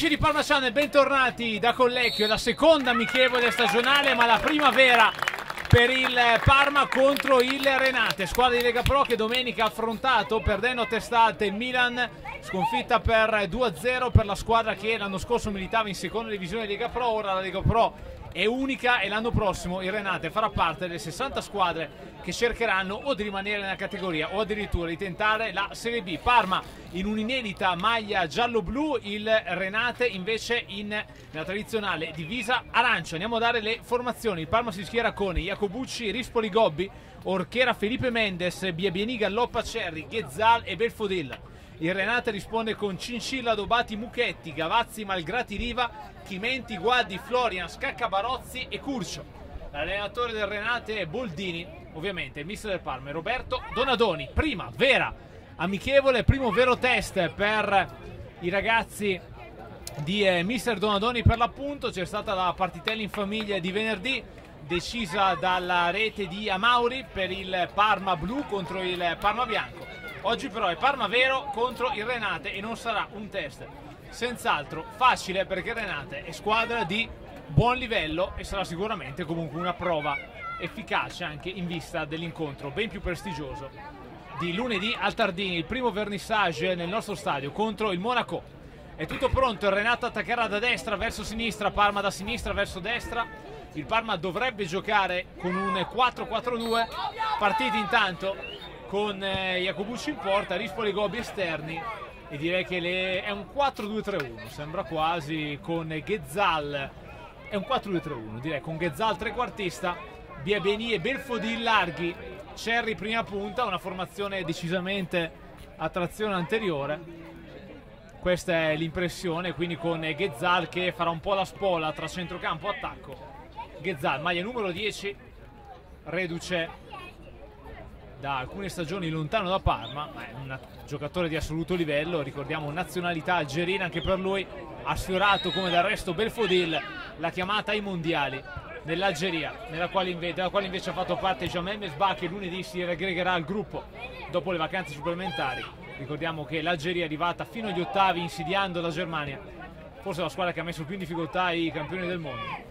Amici di Parma Channel, bentornati da Collecchio, la seconda amichevole stagionale, ma la prima vera per il Parma contro il Renate, squadra di Lega Pro che domenica ha affrontato, perdendo a testate, il Milan, sconfitta per 2-0 per la squadra che l'anno scorso militava in seconda divisione Lega Pro. Ora la Lega Pro è unica e l'anno prossimo il Renate farà parte delle 60 squadre che cercheranno o di rimanere nella categoria o addirittura di tentare la Serie B. Parma in un'inedita maglia giallo-blu, il Renate invece nella tradizionale divisa arancia. Andiamo a dare le formazioni. Il Parma si schiera con Iacobucci, Rispoli, Gobbi, Orchera, Felipe Mendes, Biabieni, Galloppa, Cerri, Ghezzal e Belfodil. Il Renate risponde con Cincilla, Dobati, Muchetti, Gavazzi, Malgrati, Riva, Chimenti, Guaddi, Florian, Scaccabarozzi e Curcio. L'allenatore del Renate è Boldini, ovviamente il mister del Parma è Roberto Donadoni. Prima vera amichevole, primo vero test per i ragazzi di mister Donadoni per l'appunto. C'è stata la partitella in famiglia di venerdì decisa dalla rete di Amauri per il Parma blu contro il Parma bianco. Oggi però è Parma vero contro il Renate e non sarà un test senz'altro facile, perché il Renate è squadra di buon livello e sarà sicuramente comunque una prova efficace anche in vista dell'incontro ben più prestigioso di lunedì al Tardini, il primo vernissage nel nostro stadio contro il Monaco. È tutto pronto, il Renate attaccherà da destra verso sinistra, Parma da sinistra verso destra. Il Parma dovrebbe giocare con un 4-4-2, partiti intanto con Iacobucci in porta, Rispoli, Gobbi esterni, e direi che è un 4-2-3-1, sembra quasi, con Ghezzal. È un 4-2-3-1, direi, con Ghezzal trequartista, Biabieni e Belfodil larghi, Cerri prima punta, una formazione decisamente a trazione anteriore. Questa è l'impressione, quindi con Ghezzal che farà un po' la spola tra centrocampo e attacco. Ghezzal, maglia numero 10, reduce da alcune stagioni lontano da Parma, ma è un giocatore di assoluto livello. Ricordiamo nazionalità algerina anche per lui, ha sfiorato come del resto Belfodil la chiamata ai mondiali nell'Algeria, della quale invece ha fatto parte Jamel Mesbah, che lunedì si aggregherà al gruppo dopo le vacanze supplementari. Ricordiamo che l'Algeria è arrivata fino agli ottavi insidiando la Germania, forse la squadra che ha messo più in difficoltà i campioni del mondo.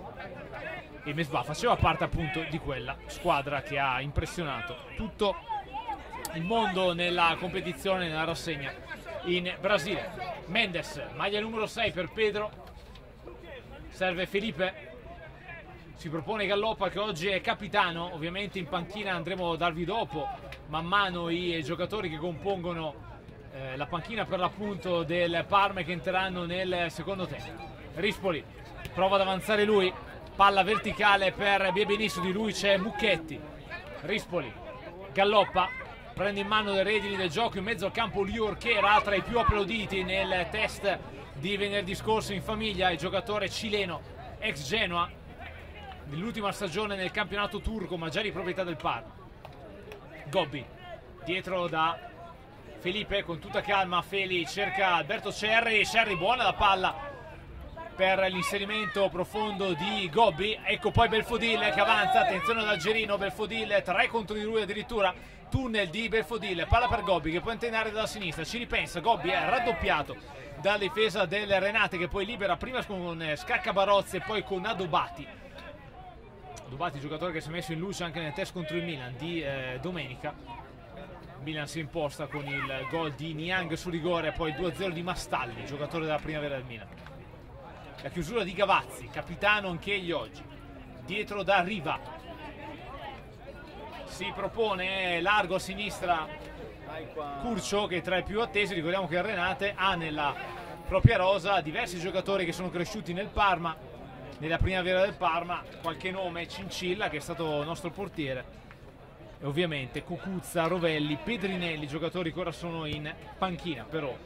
E Mesbah faceva parte appunto di quella squadra che ha impressionato tutto il mondo nella competizione, nella rassegna in Brasile. Mendes, maglia numero 6 per Pedro, serve Felipe, si propone Galloppa che oggi è capitano. Ovviamente in panchina andremo a darvi dopo man mano i giocatori che compongono la panchina per l'appunto del Parma, che entreranno nel secondo tempo. Rispoli prova ad avanzare lui, palla verticale per Biabieni, su di lui c'è Mucchetti. Rispoli, Galloppa prende in mano le redini del gioco in mezzo al campo lui, Orchera, tra i più applauditi nel test di venerdì scorso in famiglia, il giocatore cileno ex Genoa nell'ultima stagione nel campionato turco, ma già di proprietà del Parma. Gobbi dietro da Felipe, con tutta calma Feli cerca Alberto Cerri, Cerri buona la palla per l'inserimento profondo di Gobbi. Ecco poi Belfodil che avanza, attenzione all'algerino, Belfodil 3 contro di lui addirittura, tunnel di Belfodil, palla per Gobbi che può intennare dalla sinistra, ci ripensa, Gobbi è raddoppiato dalla difesa del Renate che poi libera prima con Scaccabarozzi e poi con Adobati. Adobati, giocatore che si è messo in luce anche nel test contro il Milan di domenica. Milan si imposta con il gol di Niang su rigore, poi 2-0 di Mastalli, giocatore della primavera del Milan. La chiusura di Gavazzi, capitano anche egli oggi, dietro da Riva, si propone largo a sinistra Curcio che è tra i più attesi. Ricordiamo che il Renate ha nella propria rosa diversi giocatori che sono cresciuti nel Parma, nella primavera del Parma, qualche nome, Cincilla che è stato nostro portiere e ovviamente Cucuzza, Rovelli, Pedrinelli, giocatori che ora sono in panchina per ora.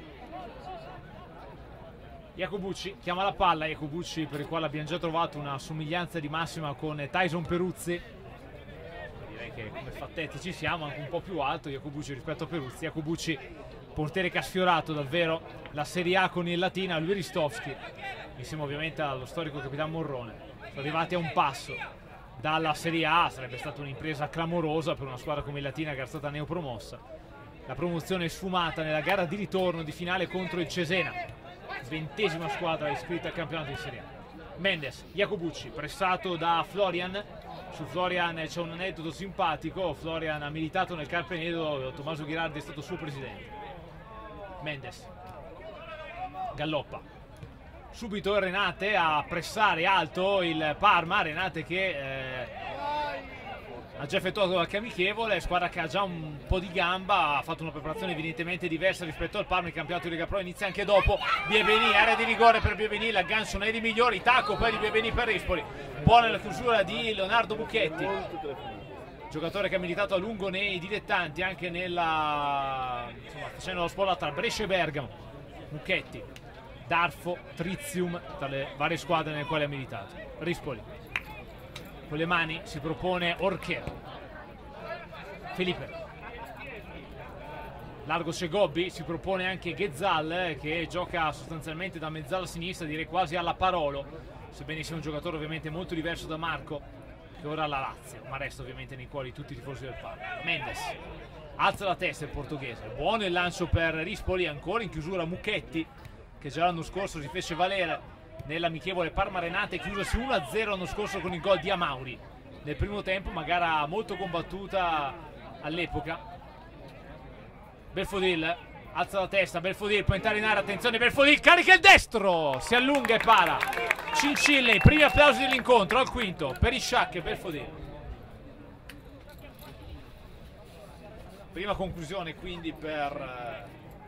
Iacobucci chiama la palla, Iacobucci per il quale abbiamo già trovato una somiglianza di massima con Tyson Peruzzi. Direi che come fattetti ci siamo, anche un po' più alto Iacobucci rispetto a Peruzzi. Iacobucci, portiere che ha sfiorato davvero la Serie A con il Latina, lui Ristovski, insieme ovviamente allo storico capitano Morrone. Sono arrivati a un passo dalla Serie A, sarebbe stata un'impresa clamorosa per una squadra come il Latina che era stata neopromossa. La promozione è sfumata nella gara di ritorno di finale contro il Cesena. 20ª squadra iscritta al campionato di Serie A. Mendes, Jacobucci, pressato da Florian. Su Florian c'è un aneddoto simpatico. Florian ha militato nel Carpenedo, Tommaso Ghirardi è stato suo presidente. Mendes, Galloppa, subito il Renate a pressare alto il Parma. Renate che ha già effettuato qualche amichevole, squadra che ha già un po' di gamba, ha fatto una preparazione evidentemente diversa rispetto al Parma. Il campionato di Lega Pro inizia anche dopo. Biebeni, area di rigore per Biebeni, l'aggancio non è di migliori, tacco poi di Biebeni per Rispoli. Buona la chiusura di Leonardo Mucchetti, giocatore che ha militato a lungo nei dilettanti, anche nella, insomma, facendo lo spolla tra Brescia e Bergamo. Mucchetti, Darfo, Trizium, tra le varie squadre nelle quali ha militato. Rispoli con le mani si propone Orchero. Felipe, largo c'è Gobbi, si propone anche Ghezzal, che gioca sostanzialmente da mezzala sinistra, direi quasi alla Parolo, sebbene sia un giocatore ovviamente molto diverso da Marco, che ora ha la Lazio, ma resta ovviamente nei cuori tutti i tifosi del Parma. Mendes alza la testa il portoghese, buono il lancio per Rispoli, ancora in chiusura Mucchetti, che già l'anno scorso si fece valere nell'amichevole Parma-Renate, chiusa su 1-0 l'anno scorso con il gol di Amauri nel primo tempo, una gara molto combattuta all'epoca. Belfodil alza la testa, Belfodil può entrare in area, attenzione Belfodil, carica il destro, si allunga e para. Cincille, i primi applausi dell'incontro al quinto per Ishak e Belfodil. Prima conclusione quindi per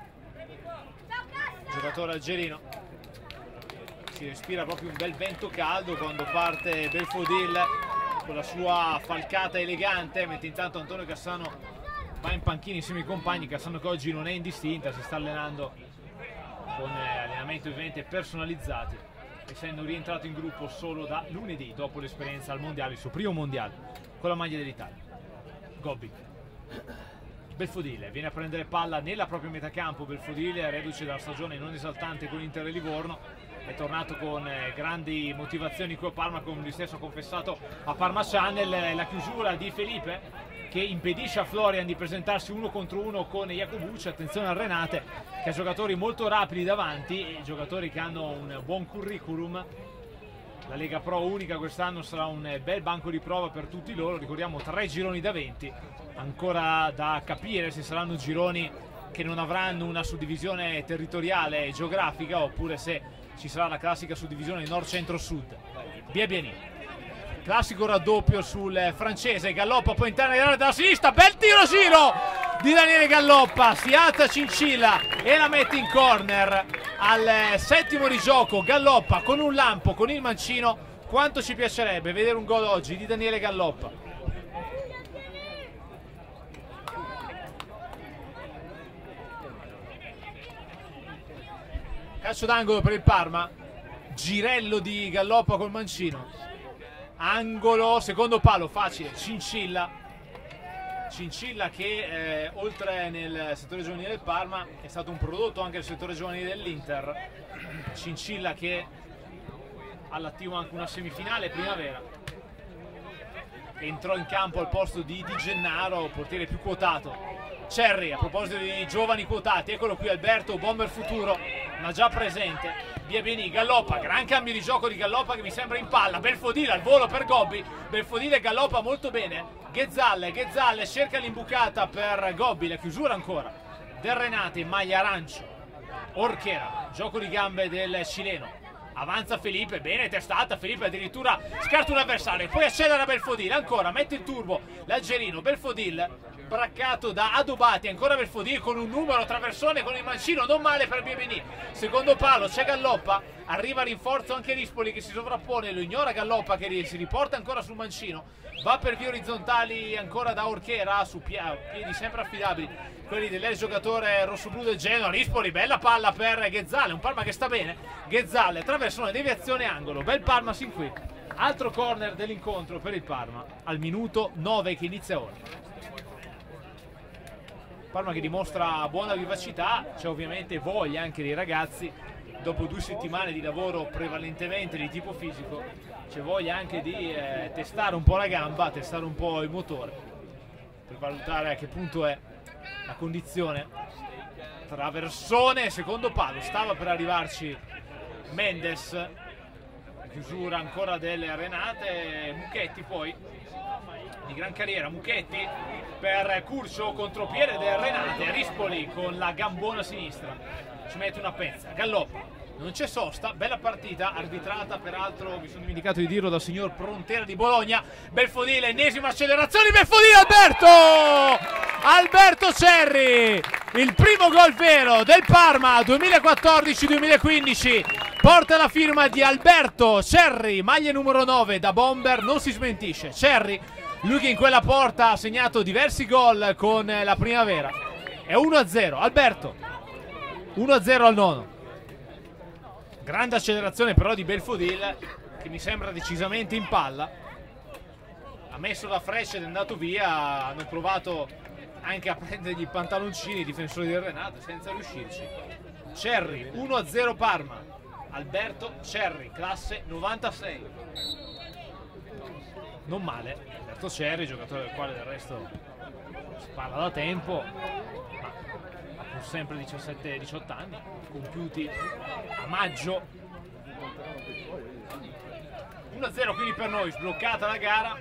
il giocatore algerino. Si respira proprio un bel vento caldo quando parte Belfodil con la sua falcata elegante, mentre intanto Antonio Cassano va in panchina insieme ai compagni. Cassano che oggi non è indistinta, si sta allenando con allenamenti ovviamente personalizzati, essendo rientrato in gruppo solo da lunedì dopo l'esperienza al mondiale, il suo primo mondiale con la maglia dell'Italia. Gobbi, Belfodil viene a prendere palla nella propria metacampo. Belfodil, reduce dalla stagione non esaltante con l'Inter di Livorno, è tornato con grandi motivazioni qui a Parma, come lui stesso ha confessato a Parma Channel. La chiusura di Felipe che impedisce a Florian di presentarsi 1 contro 1 con Jacobucci. Attenzione al Renate che ha giocatori molto rapidi davanti e giocatori che hanno un buon curriculum. La Lega Pro unica quest'anno sarà un bel banco di prova per tutti loro. Ricordiamo 3 gironi da 20, ancora da capire se saranno gironi che non avranno una suddivisione territoriale e geografica, oppure se ci sarà la classica suddivisione nord-centro-sud. Biebeni, classico raddoppio sul francese. Galloppa può entrare nell'area dalla sinistra, bel tiro giro di Daniele Galloppa, si alza Cincilla e la mette in corner. Al 7° di gioco Galloppa con un lampo, con il mancino. Quanto ci piacerebbe vedere un gol oggi di Daniele Galloppa. Calcio d'angolo per il Parma, girello di Galloppa col mancino, angolo, secondo palo, facile, Cincilla che oltre nel settore giovanile del Parma è stato un prodotto anche del settore giovanile dell'Inter. Cincilla che ha all'attivo anche una semifinale primavera, entrò in campo al posto di Di Gennaro, portiere più quotato. Cerri, a proposito di giovani quotati, eccolo qui Alberto, bomber futuro, ma già presente. Biebeni, Galloppa, gran cambio di gioco di Galloppa che mi sembra in palla. Belfodil al volo per Gobbi, Belfodil e Galloppa molto bene. Ghezzal cerca l'imbucata per Gobbi, la chiusura ancora del Renate, maglia arancio. Orchera, gioco di gambe del cileno. Avanza Felipe, bene testata, Felipe addirittura scarta un avversario, poi accelera Belfodil, ancora mette il turbo l'algerino. Belfodil braccato da Adobati, ancora Belfodil con un numero traversone con il mancino, non male per Biebeni. Secondo palo c'è Galloppa, arriva a rinforzo anche Rispoli che si sovrappone, lo ignora Galloppa che si riporta ancora sul mancino, va per vie orizzontali ancora da Orchera, su piedi sempre affidabili, quelli dell'ex giocatore rossoblu del Genoa. Rispoli, bella palla per Ghezzale, un Parma che sta bene. Ghezzale, traversone, deviazione, angolo, bel Parma sin qui. Altro corner dell'incontro per il Parma al minuto 9 che inizia ora. Parma che dimostra buona vivacità, c'è ovviamente voglia anche dei ragazzi, dopo 2 settimane di lavoro prevalentemente di tipo fisico, c'è voglia anche di testare un po' la gamba, testare un po' il motore, per valutare a che punto è la condizione. Traversone, secondo palo, stava per arrivarci Mendes, chiusura ancora delle Renate, Mucchetti poi di gran carriera, Mucchetti per Curcio, contropiede del Renate, Rispoli con la gambona sinistra, ci mette una pezza, Galloppa, non c'è sosta, bella partita, arbitrata peraltro, mi sono dimenticato di dirlo, dal signor Prontera di Bologna. Belfodil, ennesima accelerazione, Belfodil, Alberto Cerri, il primo gol vero del Parma 2014-2015, porta la firma di Alberto Cerri, maglia numero 9 da bomber, non si smentisce, Cerri, lui che in quella porta ha segnato diversi gol con la Primavera. È 1-0, Alberto, 1-0 al nono. Grande accelerazione però di Belfodil, che mi sembra decisamente in palla. Ha messo la freccia ed è andato via. Hanno provato anche a prendergli i pantaloncini i difensori del Renate senza riuscirci. Cerri, 1-0 Parma. Alberto Cerri, classe 96. Non male. Alberto Cerri, giocatore del quale del resto si parla da tempo, ma ha sempre 17-18 anni, compiuti a maggio. 1-0 quindi per noi, sbloccata la gara.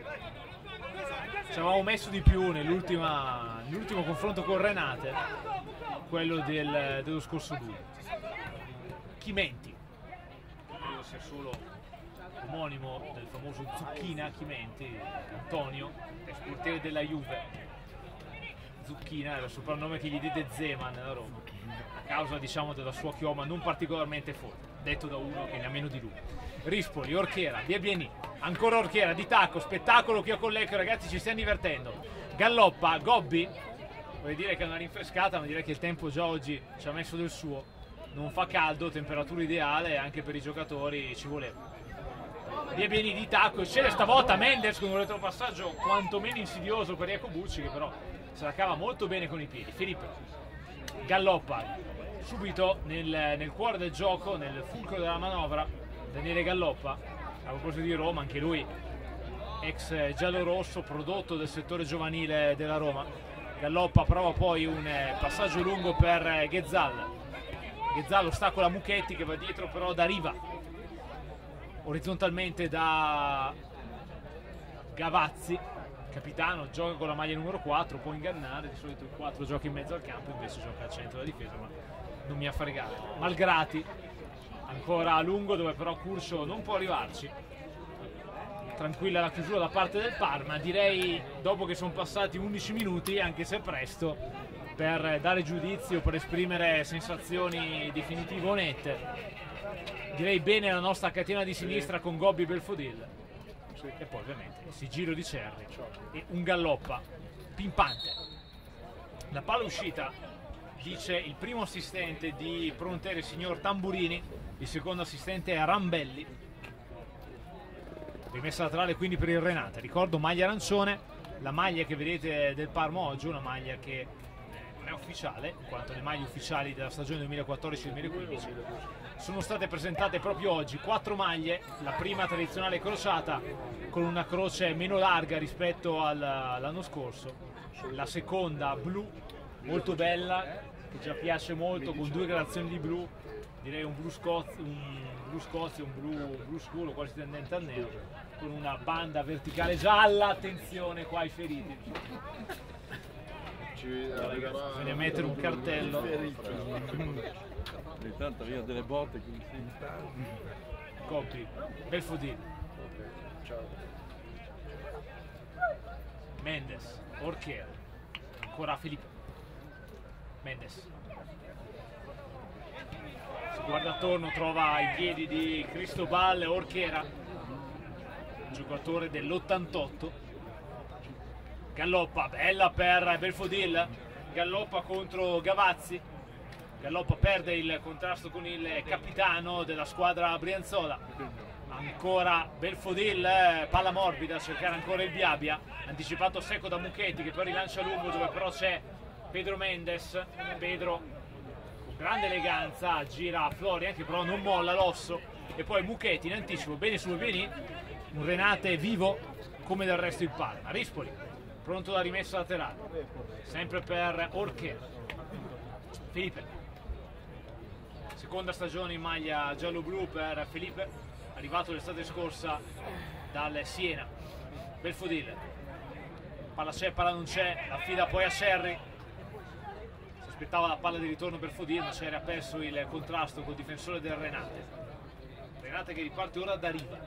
Ci avevamo messo di più nell'ultimo confronto con Renate, quello dello scorso luglio. Chimenti, credo sia solo omonimo del famoso Zucchina Chimenti, Antonio, ex portiere della Juve. Zucchina era il soprannome che gli diede Zeman a Roma, a causa diciamo della sua chioma non particolarmente forte, detto da uno che ne ha meno di lui. Rispoli, Orchera, Biabieni, ancora Orchera, di tacco, spettacolo che io con l'Ecco, ragazzi, ci stiamo divertendo. Galloppa, Gobbi, vorrei dire che è una rinfrescata, ma direi che il tempo già oggi ci ha messo del suo, non fa caldo, temperatura ideale, anche per i giocatori ci voleva. Biabieni di tacco, scende stavolta Mendes con un retropassaggio quantomeno insidioso per Iacobucci, che però se la cava molto bene con i piedi. Filippo Galloppa subito nel cuore del gioco, nel fulcro della manovra. Daniele Galloppa, a proposito di Roma, anche lui ex giallorosso, prodotto del settore giovanile della Roma. Galloppa prova poi un passaggio lungo per Ghezzal. Ghezzal ostacola Mucchetti che va dietro però da Riva, orizzontalmente da Gavazzi, capitano, gioca con la maglia numero 4, può ingannare, di solito il 4 gioca in mezzo al campo, invece gioca al centro della difesa, ma non mi ha fregato. Malgrati, ancora a lungo, dove però Curcio non può arrivarci. Tranquilla la chiusura da parte del Parma, direi dopo che sono passati 11 minuti, anche se presto, per dare giudizio, per esprimere sensazioni definitive o nette. Direi bene la nostra catena di sinistra con Gobbi e Belfodil. E poi ovviamente il sigillo di Cerri e un Galloppa pimpante. La palla uscita, dice il primo assistente di Prontera, il signor Tamburini, il secondo assistente è Rambelli. Rimessa laterale quindi per il Renate, ricordo maglia arancione, la maglia che vedete del Parma oggi, una maglia che non è ufficiale, in quanto le maglie ufficiali della stagione 2014-2015 sono state presentate proprio oggi. 4 maglie, la prima tradizionale crociata con una croce meno larga rispetto all'anno scorso, la seconda blu, molto bella, che già piace molto, con 2 gradazioni di blu, direi un blu scozio, un blu scuro quasi tendente al nero, con una banda verticale gialla. Attenzione qua ai feriti, bisogna mettere un cartello. Intanto via delle botte. Gobbi, Belfodil, Mendes, Orchera, ancora Filippo. Mendes si guarda attorno, trova i piedi di Cristobal Orchera, giocatore dell'88. Galloppa, bella per Belfodil, Galloppa contro Gavazzi. Galloppa perde il contrasto con il capitano della squadra brianzola. Ancora Belfodil, palla morbida a cercare ancora il Biabia, anticipato secco da Mucchetti che poi rilancia lungo, dove però c'è Pedro Mendes. Pedro con grande eleganza gira a Florian che però non molla l'osso, e poi Mucchetti in anticipo bene su Bieni. Un Renate vivo come del resto il Parma. Rispoli pronto la rimessa laterale, sempre per Orchera. Felipe Seconda stagione in maglia giallo-blu per Felipe, arrivato l'estate scorsa dal Siena. Belfodil, palla c'è, palla non c'è, affida poi a Cerri. Si aspettava la palla di ritorno per Fodil, ma Cerri ha perso il contrasto col difensore del Renate. Renate che riparte ora da riva.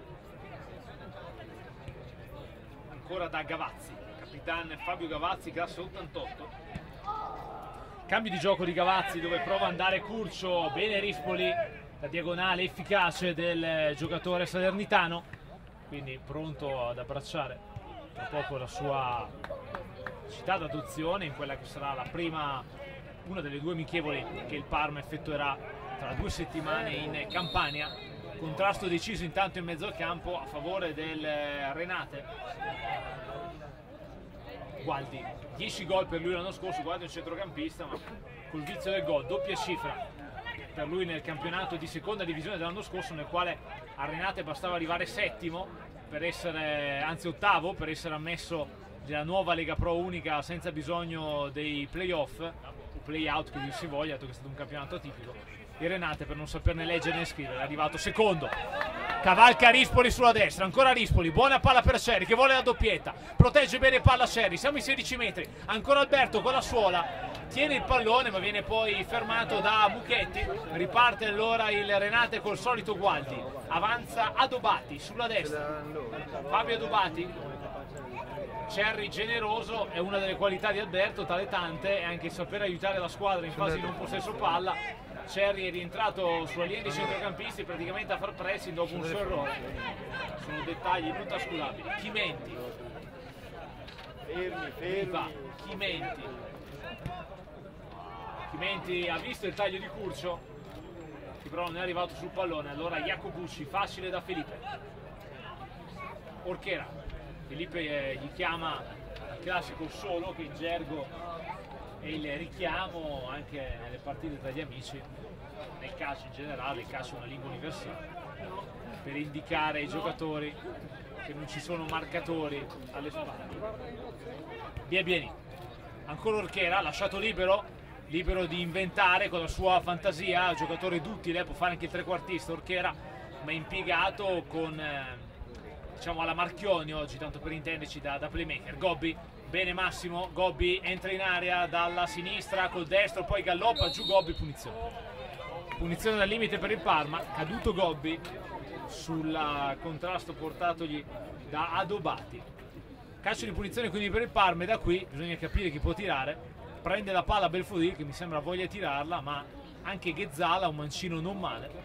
Ancora da Gavazzi, capitano Fabio Gavazzi, classe 88. Cambio di gioco di Gavazzi dove prova ad andare Curcio, bene Rispoli, la diagonale efficace del giocatore salernitano, quindi pronto ad abbracciare tra poco la sua città d'adozione in quella che sarà la prima, una delle due amichevoli che il Parma effettuerà tra 2 settimane in Campania. Contrasto deciso intanto in mezzo al campo a favore del Renate. Gualdi, 10 gol per lui l'anno scorso, Gualdi è un centrocampista ma col vizio del gol, doppia cifra per lui nel campionato di seconda divisione dell'anno scorso, nel quale a Renate bastava arrivare settimo per essere, anzi ottavo, per essere ammesso nella nuova Lega Pro unica senza bisogno dei playoff o play-out che dir si voglia, dato che è stato un campionato atipico. E Renate, per non saperne leggere né scrivere, è arrivato secondo. Cavalca Rispoli sulla destra, ancora Rispoli, buona palla per Cerri che vuole la doppietta, protegge bene palla Cerri, siamo ai 16 metri, ancora Alberto con la suola, tiene il pallone ma viene poi fermato da Muchetti. Riparte allora il Renate col solito Gualdi, avanza Adobati sulla destra, Fabio Adobati. Cerri generoso è una delle qualità di Alberto, tra le tante, e anche saper aiutare la squadra in fase di non possesso palla. Cerri è rientrato sulla linea dei centrocampisti praticamente a far pressing dopo un suo errore. Sono dettagli non trascurabili. Chimenti, Chimenti ha visto il taglio di Curcio, che però non è arrivato sul pallone. Allora Jacobucci, facile da Felipe. Orchera, Felipe gli chiama il classico solo, che in gergo è il richiamo anche nelle partite tra gli amici, nel calcio in generale. Il calcio è una lingua universale per indicare ai giocatori che non ci sono marcatori alle spalle. Bieni, ancora Orchera, lasciato libero di inventare con la sua fantasia, giocatore duttile, può fare anche il trequartista Orchera, ma impiegato con diciamo alla Marchioni oggi, tanto per intenderci, da playmaker. Gobbi, bene Massimo, Gobbi entra in area dalla sinistra col destro, poi galloppa giù Gobbi, punizione dal limite per il Parma, caduto Gobbi sul contrasto portatogli da Adobati. Calcio di punizione quindi per il Parma, e da qui bisogna capire chi può tirare. Prende la palla Belfodil che mi sembra voglia tirarla, ma anche Ghezzala un mancino non male.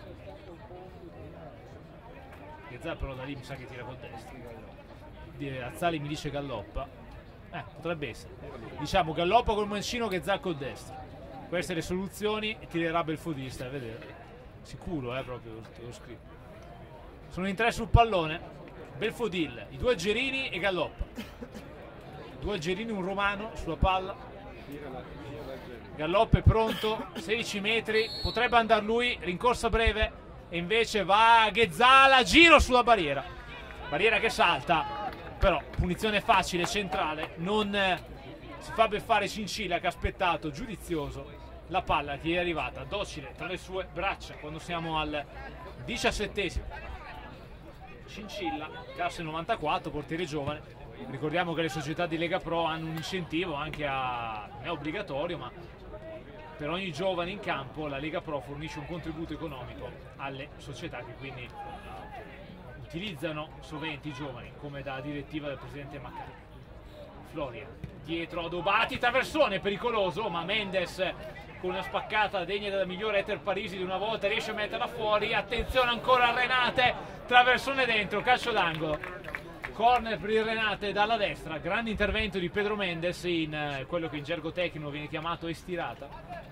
Ghezzala però da lì mi sa che tira col destro. Azzali mi dice galloppa, potrebbe essere, diciamo galloppa col mancino, Ghezzala col destro. Queste le soluzioni, e tirerà Belfodil, stai a vedere, sicuro, proprio lo scrivo. Sono in 3 sul pallone, Belfodil, i 2 Gerini e galloppa. 2 Gerini, un romano sulla palla. Galloppa è pronto, 16 metri, potrebbe andare lui, rincorsa breve, e invece va Ghezzala, giro sulla barriera che salta, però punizione facile, centrale, non si fa beffare Cincilla che ha aspettato giudizioso la palla che gli è arrivata docile tra le sue braccia quando siamo al 17esimo. Cincilla, classe 94, portiere giovane. Ricordiamo che le società di Lega Pro hanno un incentivo anche non è obbligatorio, ma per ogni giovane in campo la Lega Pro fornisce un contributo economico alle società che quindi utilizzano sovente i giovani, come da direttiva del presidente Maccari. Floria, dietro Adobati, traversone pericoloso, ma Mendes con una spaccata degna della migliore Eter Parisi di una volta riesce a metterla fuori. Attenzione ancora a Renate, traversone dentro, calcio d'angolo. Corner per il Renate dalla destra, grande intervento di Pedro Mendes in quello che in gergo tecnico viene chiamato estirata.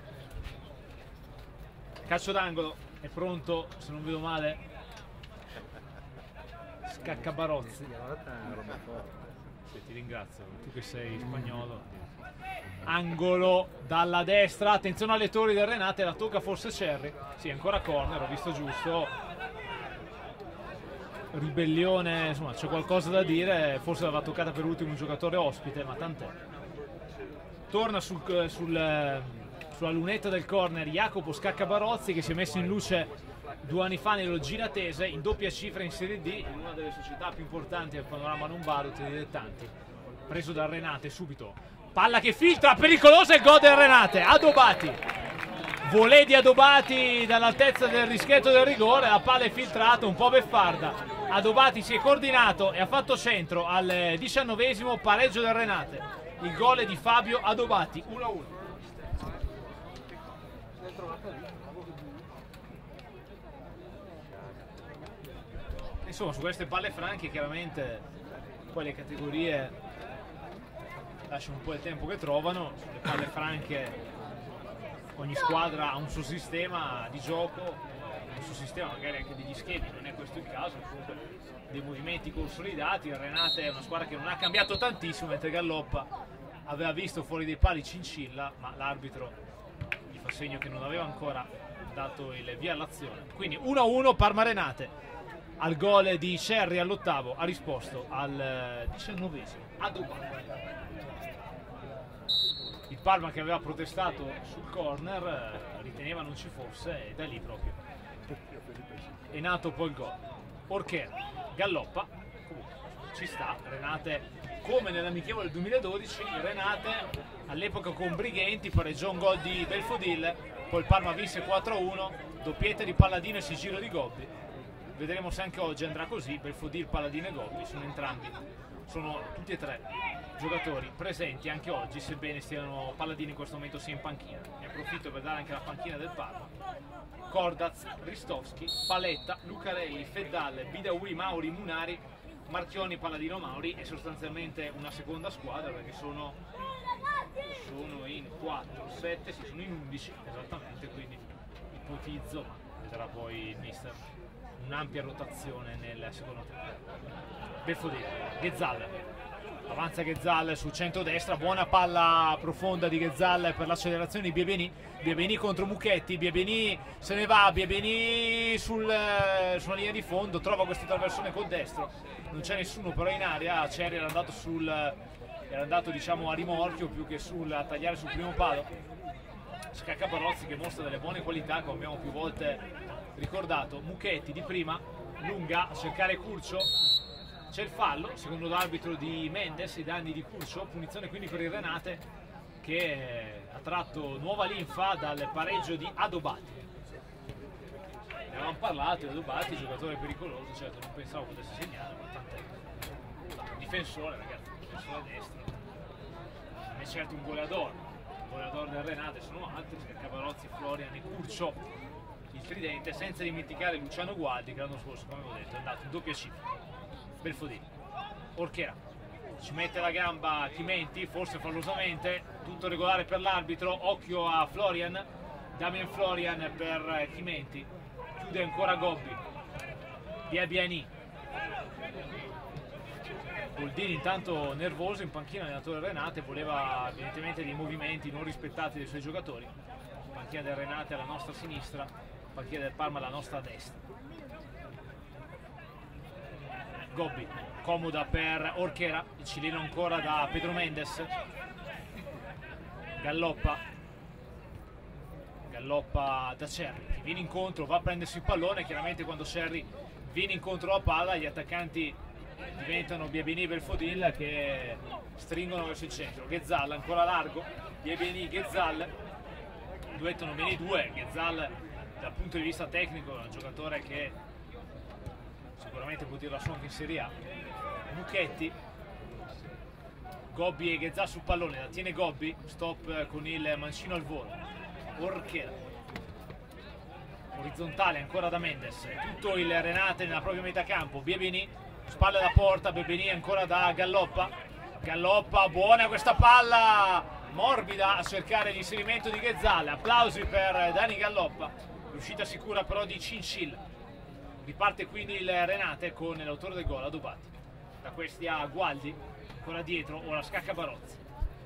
Calcio d'angolo, è pronto, se non vedo male, Scaccabarozzi. Sì, ti ringrazio, tu che sei spagnolo. Angolo dalla destra, attenzione alle torri del Renate, la tocca forse Cerri. Sì, ancora corner, ho visto giusto. Ribellione, insomma c'è qualcosa da dire, forse l'aveva toccata per ultimo un giocatore ospite, ma tant'è. Torna sul sulla lunetta del corner Jacopo Scaccabarozzi, che si è messo in luce 2 anni fa nello Ginatese in doppia cifra in Serie D, in una delle società più importanti del panorama non-barut dei dilettanti. Preso dal Renate subito, palla che filtra, pericolosa, il gol del Renate. Adobati, volée di Adobati dall'altezza del dischetto del rigore, la palla è filtrata, un po' beffarda. Adobati si è coordinato e ha fatto centro al 19esimo, pareggio del Renate. Il gol è di Fabio Adobati, 1-1. Insomma, su queste palle franche chiaramente poi le categorie lasciano un po' il tempo che trovano. Sulle palle franche ogni squadra ha un suo sistema di gioco, un suo sistema magari anche degli schemi, non è questo il caso, comunque dei movimenti consolidati. Il Renate è una squadra che non ha cambiato tantissimo, mentre Galloppa aveva visto fuori dei pali Cincilla, ma l'arbitro gli fa segno che non aveva ancora dato il via all'azione. Quindi 1-1 Parma Renate. Al gol di Cerri all'8º ha risposto al 19esimo Adobati. Il Parma, che aveva protestato sul corner, riteneva non ci fosse, e da lì proprio è nato poi il gol. Orchera, Galloppa, comunque ci sta. Renate, come nell'amichevole del 2012, il Renate all'epoca con Brighenti pareggiò un gol di Belfodil, poi il Parma vinse 4-1, doppietta di Palladino e sigillo di Gobbi. Vedremo se anche oggi andrà così. Belfodil, Palladino e Gobbi sono tutti e tre giocatori presenti anche oggi, sebbene stiano Palladino in questo momento sia in panchina. Ne approfitto per dare anche la panchina del Parma. Cordaz, Ristovski, Paletta, Lucarelli, Feddal, Bidawi, Mauri, Munari, Marchioni, Palladino, Mauri. È sostanzialmente una seconda squadra, perché sono in 4, 7, sì, sono in 11 esattamente, quindi ipotizzo, ma vedrà poi il mister, un'ampia rotazione nel secondo tempo. Belfodil, Ghezzal, avanza Ghezzal sul centro-destra, buona palla profonda di Ghezzal per l'accelerazione di Biebeni. Biebeni contro Muchetti, Biebeni se ne va, Biebeni sulla linea di fondo, trova questo traversone col destro, non c'è nessuno però in area. Cerri era andato diciamo a rimorchio più che a tagliare sul primo palo. Scaccabarozzi, che mostra delle buone qualità, come abbiamo più volte ricordato. Muchetti di prima, lunga a cercare Curcio, c'è il fallo secondo l'arbitro di Mendes, i danni di Curcio, punizione quindi per il Renate, che ha tratto nuova linfa dal pareggio di Adobati. Ne avevamo parlato di Adobati, giocatore pericoloso, certo non pensavo potesse segnare, ma tant'è. Difensore, ragazzi, difensore a destra, non è certo un goleador. Il goleador del Renate sono altri, Scaccabarozzi, Florian e Curcio, il tridente, senza dimenticare Luciano Gualdi, che l'anno scorso, come avevo detto, è andato in doppia cifra. Belfodil, Orchera, ci mette la gamba Chimenti, forse fallosamente, tutto regolare per l'arbitro, occhio a Florian, Damien Florian per Chimenti, chiude ancora Gobbi, Biabiani. Boldini intanto nervoso in panchina, allenatore Renate, voleva evidentemente dei movimenti non rispettati dai suoi giocatori. Panchina del Renate alla nostra sinistra, panchina del Parma alla nostra destra. Gobbi, comoda per Orchera, il cileno ancora da Pedro Mendes. Galloppa da Cerri, che viene incontro, va a prendersi il pallone. Chiaramente quando Cerri viene incontro alla palla, gli attaccanti diventano Biebini e Belfodil, che stringono verso il centro. Ghezzal ancora largo, Biebini, Ghezzal, duettano bene i due. Ghezzal dal punto di vista tecnico è un giocatore che sicuramente può tirare su anche in Serie A. Muchetti, Gobbi e Ghezzal sul pallone, la tiene Gobbi, stop con il mancino al volo. Orchera, orizzontale ancora da Mendes, tutto il Renate nella propria metà campo. Biebini, spalle alla porta, Biebini ancora da Galloppa. Galloppa, buona questa palla, morbida a cercare l'inserimento di Ghezzal. Applausi per Dani Galloppa, riuscita sicura però di Cincilla. Riparte quindi il Renate con l'autore del gol, Adobati. Da questi a Gualdi, ancora dietro, ora Scaccabarozzi.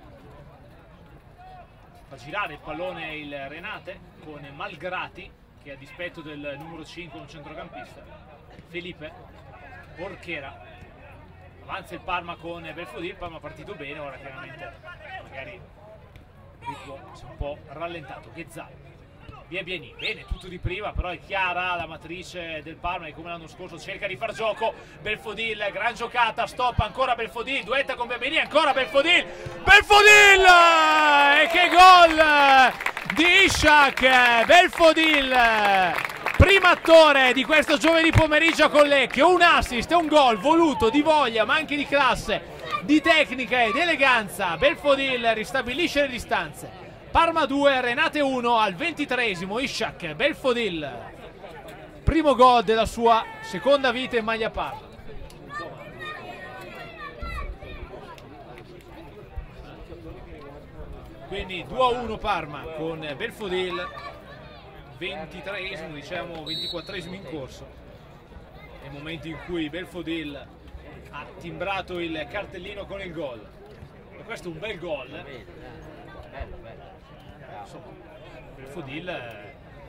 Fa girare il pallone il Renate con Malgrati, che a dispetto del numero 5 un centrocampista. Felipe, Orchera. Avanza il Parma con Belfodil, il Parma ha partito bene, ora chiaramente magari gioco si è un po' rallentato. Ghezzal, Biebini, bene, tutto di prima, però è chiara la matrice del Parma e come l'anno scorso cerca di far gioco. Belfodil, gran giocata, stop ancora Belfodil, duetta con Biebini, ancora Belfodil, Belfodil! E che gol di Ishak, Belfodil, primo attore di questo giovedì pomeriggio a Collecchio, un assist e un gol voluto, di voglia ma anche di classe, di tecnica e di eleganza. Belfodil ristabilisce le distanze. Parma 2, Renate 1 al 23esimo, Ishak Belfodil, primo gol della sua seconda vita in maglia Parma. Quindi 2-1 Parma con Belfodil, 23esimo, diciamo 24esimo in corso, nel momento in cui Belfodil ha timbrato il cartellino con il gol. E questo è un bel gol. Belfodil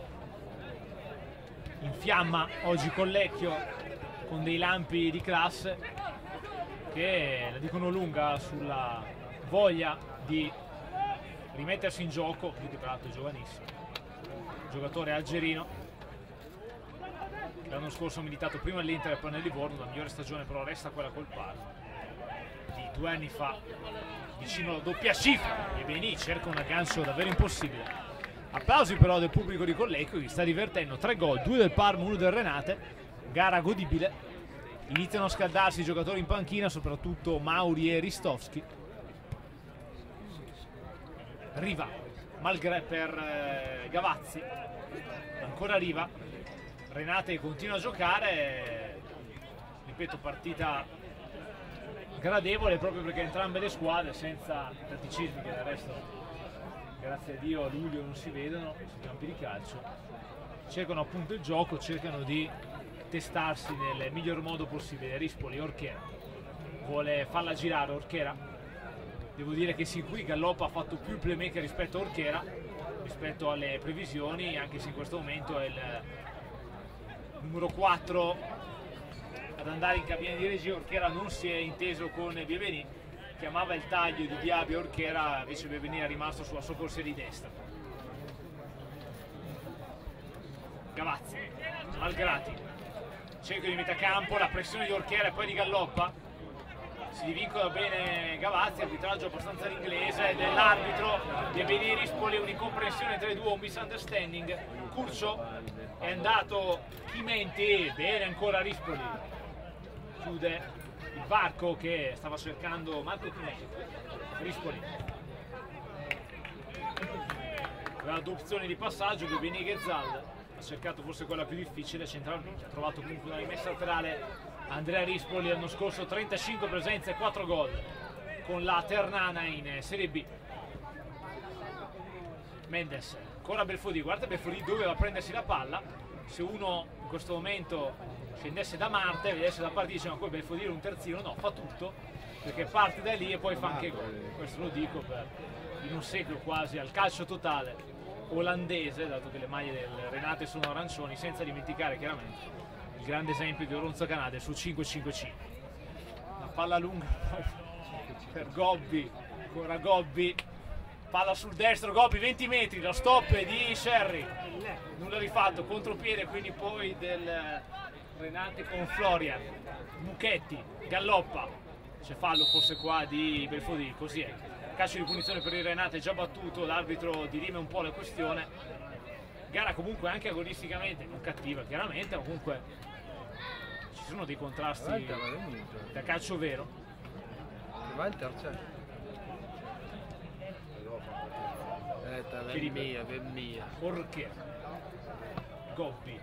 infiamma oggi Collecchio con dei lampi di classe che la dicono lunga sulla voglia di rimettersi in gioco. Lui tra l'altro è giovanissimo, giocatore algerino, l'anno scorso ha militato prima all'Inter e poi nel Livorno. La migliore stagione però resta quella col Parma di 2 anni fa, vicino alla doppia cifra. E Beni cerca un aggancio davvero impossibile. Applausi però del pubblico di Collecchio che sta divertendo. 3 gol, 2 del Parma, 1 del Renate, gara godibile. Iniziano a scaldarsi i giocatori in panchina, soprattutto Mauri e Ristovski. Riva, malgré per Gavazzi, ancora Riva. Renate continua a giocare, ripeto, partita gradevole proprio perché entrambe le squadre, senza tatticismi che del resto grazie a Dio a luglio non si vedono sui campi di calcio, cercano appunto il gioco, cercano di testarsi nel miglior modo possibile. Rispoli, Orchera vuole farla girare, Orchera, devo dire che sin qui Galloppa ha fatto più playmaker rispetto a Orchera, rispetto alle previsioni, anche se in questo momento è il numero 4 ad andare in cabina di regia. Orchera non si è inteso con Biebini, chiamava il taglio di Diaby. Orchera invece Biebini è rimasto sulla sua corsia di destra. Gavazzi, Malgrati, cerco di metacampo, la pressione di Orchera e poi di Galloppa, si divincola bene Gavazzi, arbitraggio abbastanza l'inglese dell'arbitro. Biebini, Rispoli, un'incomprensione tra i due, un misunderstanding. Curcio è andato Chimenti, bene ancora Rispoli, chiude il varco che stava cercando Marco Chimenti. Rispoli, la due opzioni di passaggio, Biebini e Ghezzal, ha cercato forse quella più difficile centralmente, ha trovato comunque una rimessa laterale Andrea Rispoli. L'anno scorso 35 presenze e 4 gol con la Ternana in Serie B. Mendes, ancora Belfodil, guarda Belfodil doveva prendersi la palla. Se uno in questo momento scendesse da Marte, vedesse la partita, diceva poi Belfodil un terzino, no, fa tutto perché parte da lì e poi fa anche gol. Questo lo dico per in un secolo quasi al calcio totale olandese, dato che le maglie del Renate sono arancioni, senza dimenticare chiaramente il grande esempio di Oronzo Canade sul 5-5-5. La palla lunga per Gobbi, ancora Gobbi, palla sul destro, Gobbi 20 metri, lo stop di Sherry, nulla rifatto, contropiede quindi poi del Renate con Florian. Mucchetti, Galloppa, c'è fallo forse qua di Belfodil, così è, calcio di punizione per il Renate già battuto, l'arbitro dirime un po' la questione. Gara comunque anche agonisticamente non cattiva chiaramente, ma comunque ci sono dei contrasti da calcio vero. Orchera, Gobbi,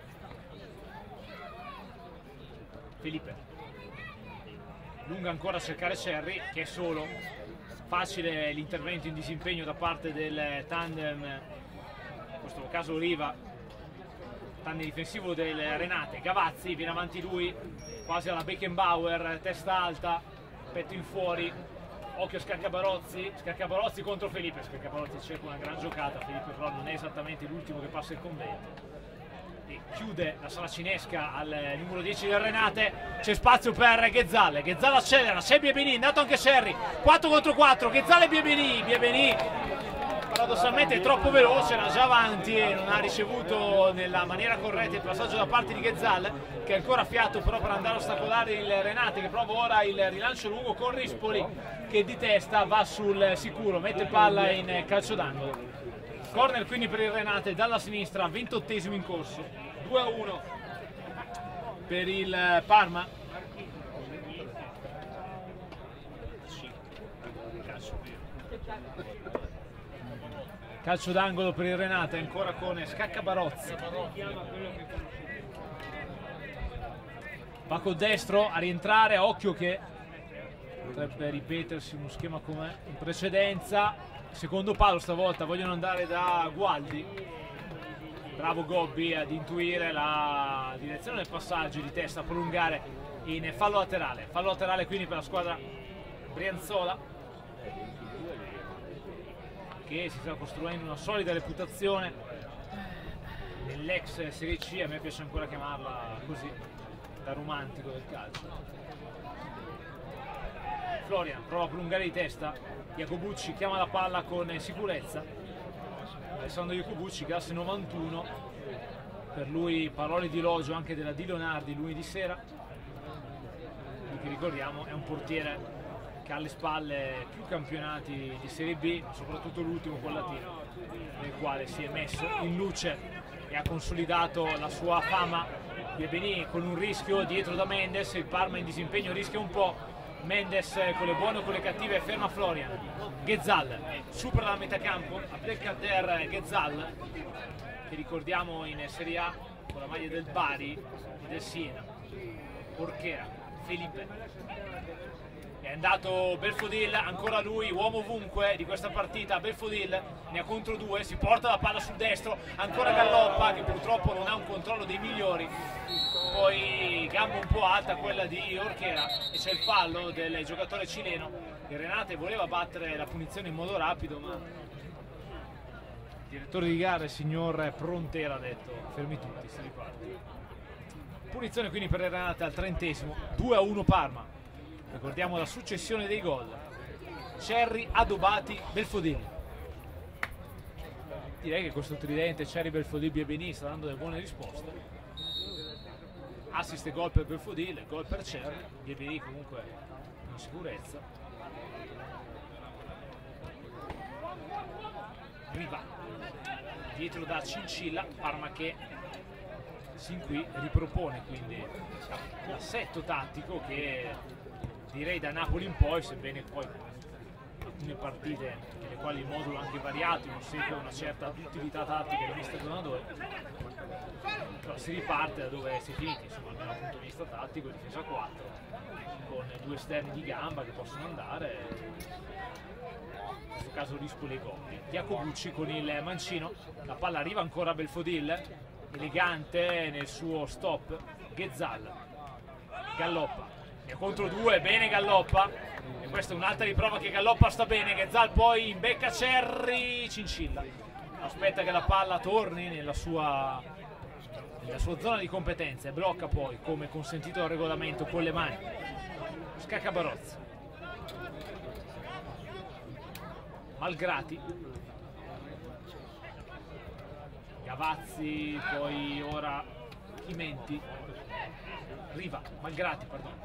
Felipe, lunga ancora a cercare Cerri che è solo, facile l'intervento in disimpegno da parte del tandem, in questo caso Riva, tandem difensivo del Renate. Gavazzi, viene avanti lui, quasi alla Beckenbauer, testa alta, petto in fuori, occhio Scaccabarozzi contro Felipe. Scaccabarozzi cerca una gran giocata, Felipe però non è esattamente l'ultimo che passa il convento. E chiude la saracinesca al numero 10 del Renate, c'è spazio per Ghezzal, Ghezzal accelera, c'è Biebini, è andato anche Cerri, 4 contro 4, Ghezzal e Biebini, paradossalmente è troppo veloce, era già avanti e non ha ricevuto nella maniera corretta il passaggio da parte di Ghezzal, che è ancora a fiato però per andare a ostacolare il Renate, che prova ora il rilancio lungo con Rispoli, che di testa va sul sicuro, mette palla in calcio d'angolo. Corner quindi per il Renate dalla sinistra, 28esimo in corso, 2-1 per il Parma. Calcio d'angolo per il Renate, ancora con Scaccabarozzi. Va col destro a rientrare, occhio che potrebbe ripetersi uno schema come in precedenza. Secondo palo stavolta, vogliono andare da Gualdi. Bravo Gobbi ad intuire la direzione del passaggio, di testa a prolungare in fallo laterale. Fallo laterale quindi per la squadra brianzola, che si sta costruendo una solida reputazione nell'ex Serie C, a me piace ancora chiamarla così, da romantico del calcio. Florian prova a prolungare di testa, Jacobucci chiama la palla con sicurezza, Alessandro Jacobucci, classe 91, per lui parole di elogio anche della Di Leonardi lunedì sera, lui che ricordiamo è un portiere che ha alle spalle più campionati di Serie B, soprattutto l'ultimo con Latino, nel quale si è messo in luce e ha consolidato la sua fama. Biebeni con un rischio dietro da Mendes, il Parma in disimpegno rischia un po', Mendes con le buone o con le cattive ferma Florian. Ghezzal supera la metà campo, Abdelkader Ghezzal, che ricordiamo in Serie A con la maglia del Bari e del Siena. Orchera, Felipe. È andato Belfodil, ancora lui, uomo ovunque di questa partita. Belfodil ne ha contro due, si porta la palla sul destro, ancora Galloppa che purtroppo non ha un controllo dei migliori, poi gamba un po' alta quella di Orchera e c'è il fallo del giocatore cileno. Il Renate voleva battere la punizione in modo rapido, ma il direttore di gara, il signor Prontera, ha detto fermi tutti, si riparte. Punizione quindi per il Renate al 30esimo, 2-1 Parma. Ricordiamo la successione dei gol: Cerri, Adobati, Belfodil. Direi che questo tridente Cerri, Belfodil, Biebeni sta dando delle buone risposte. Assist e gol per Belfodil, gol per Cerri, Biebeni comunque in sicurezza. Riva dietro da Cincilla, Parma che sin qui ripropone quindi l'assetto tattico che direi da Napoli in poi, sebbene poi alcune partite nelle quali il modulo è anche variato, non segue una certa utilità tattica del mister Donadoni, però si riparte da dove si è finiti, insomma, almeno dal punto di vista tattico, difesa 4 con due esterni di gamba che possono andare, in questo caso Rispoli e Gobbi. Jacobucci con il mancino, la palla arriva ancora a Belfodil, elegante nel suo stop. Ghezzal, Galloppa e contro due, bene Galloppa, e questa è un'altra riprova che Galloppa sta bene. Ghezzal poi imbecca Cerri, Cincilla aspetta che la palla torni nella sua zona di competenza e blocca poi come consentito dal regolamento con le mani. Scaccabarozzi, Malgrati, Gavazzi, poi ora Chimenti, Riva, Malgrati, perdono.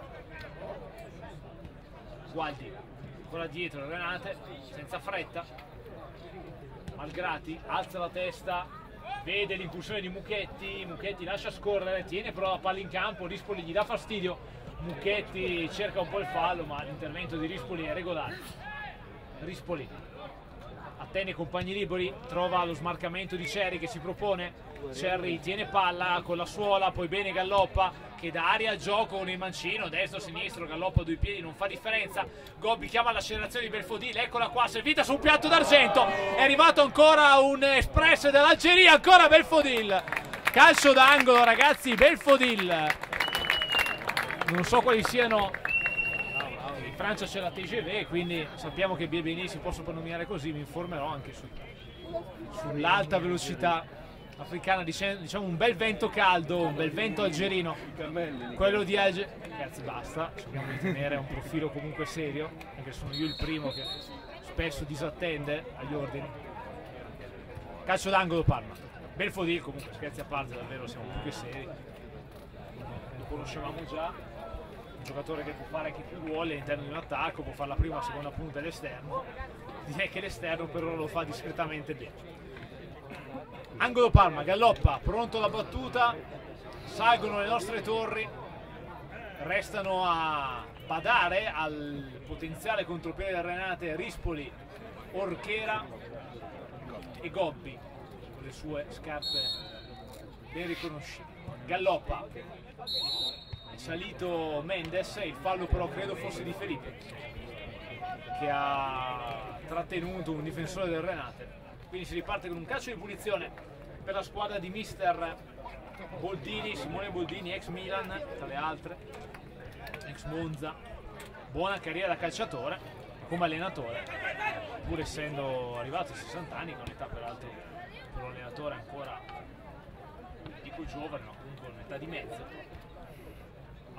Gualdi, ancora dietro Renate, senza fretta. Malgrati alza la testa, vede l'impulsione di Mucchetti, Mucchetti lascia scorrere, tiene però la palla in campo, Rispoli gli dà fastidio, Mucchetti cerca un po' il fallo ma l'intervento di Rispoli è regolare. Rispoli attende i compagni liberi, trova lo smarcamento di Cerri che si propone, Cerri tiene palla con la suola, poi bene Galloppa che dà aria al gioco con il mancino, destro-sinistro, Galloppa a due piedi, non fa differenza. Gobbi chiama l'accelerazione di Belfodil, eccola qua, servita su un piatto d'argento, è arrivato ancora un espresso dall'Algeria, ancora Belfodil. Calcio d'angolo ragazzi, Belfodil. Non so quali siano, in Francia c'è la TGV, quindi sappiamo che Biebeni si può soprannominare così, mi informerò anche sull'alta velocità africana, diciamo un bel vento caldo, un bel vento algerino, quello di Algeria. Ragazzi basta, cerchiamo di tenere un profilo comunque serio, anche sono io il primo che spesso disattende agli ordini. Calcio d'angolo Parma. Belfodil, comunque scherzi a parte, davvero siamo più che seri. Lo conoscevamo già, un giocatore che può fare anche più ruoli all'interno di un attacco, può fare la prima, la seconda punta e l'esterno. Direi che l'esterno però lo fa discretamente bene. Angolo Parma, Galloppa, pronto alla battuta, salgono le nostre torri, restano a badare al potenziale contropiede del Renate Rispoli, Orchera e Gobbi con le sue scarpe ben riconoscibili. Galloppa, è salito Mendes, il fallo però credo fosse di Felipe che ha trattenuto un difensore del Renate. Quindi si riparte con un calcio di punizione per la squadra di mister Boldini, Simone Boldini, ex Milan tra le altre, ex Monza, buona carriera da calciatore, come allenatore, pur essendo arrivato a 60 anni, con età peraltro per un allenatore ancora, dico giovane, ma comunque un'età di mezzo, ha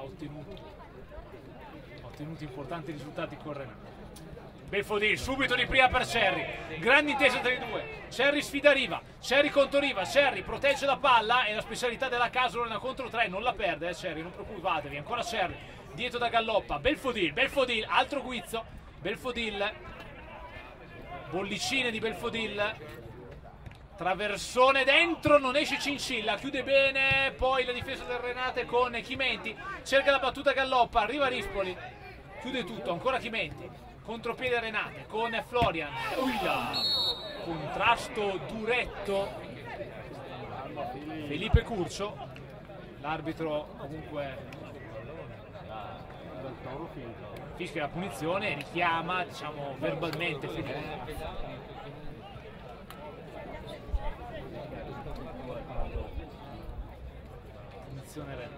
ottenuto importanti risultati con Renate. Belfodil subito di prima per Cerri, grande intesa tra i due, Cerri sfida Riva, Cerri contro Riva, Cerri protegge la palla e la specialità della Casola 1 contro 3, non la perde Cerri, non preoccupatevi, ancora Cerri, dietro da Galloppa, Belfodil, altro guizzo, Belfodil, bollicine di Belfodil, traversone dentro, non esce Cincilla, chiude bene, poi la difesa del Renate con Chimenti, cerca la battuta Galloppa, arriva Rispoli, chiude tutto, ancora Chimenti. Contropiede Renate con Florian, contrasto duretto, Felipe Curcio, l'arbitro comunque fischia la punizione e richiama, diciamo, verbalmente Felipe. Punizione Renate.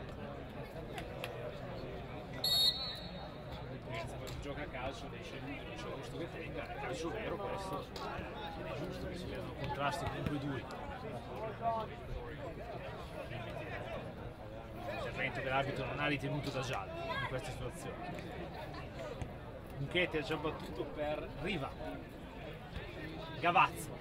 Gioca a calcio, esce lui, non c'è gusto che tenga, è calcio vero questo, è giusto che si vedano contrasti comunque duri. Intervento che l'arbitro non ha ritenuto da giallo in questa situazione. Muchetti ha già battuto per Riva, Gavazzo,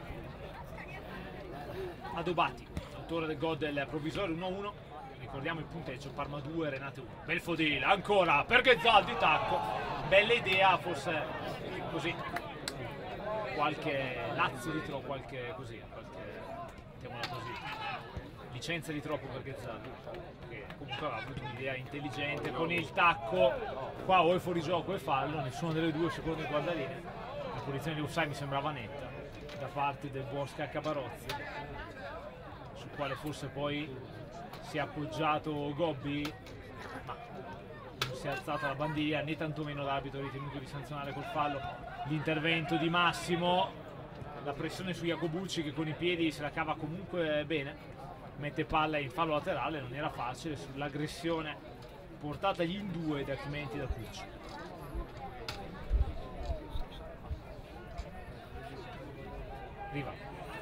Adobati, autore del gol del provvisorio 1-1. Ricordiamo il punteggio, Parma 2, Renate 1. Belfodil, ancora per Ghezzaldi, tacco. Bella idea, forse così qualche lazzo di troppo, qualche mettiamola così, licenza di troppo per Ghezzaldi, che comunque aveva avuto un'idea intelligente con il tacco. Qua o è fuori gioco o è fallo, nessuna delle due secondo il guardalinee. La posizione di Ussai mi sembrava netta da parte del buon Scaccabarozzi, sul quale forse poi si è appoggiato Gobbi, ma non si è alzata la bandiera né tantomeno l'arbitro ha ritenuto di sanzionare col fallo l'intervento di Massimo. La pressione su Iacobucci che con i piedi se la cava comunque bene, mette palla in fallo laterale, non era facile sull'aggressione portatagli in due da Chimenti e da Pucci. Riva,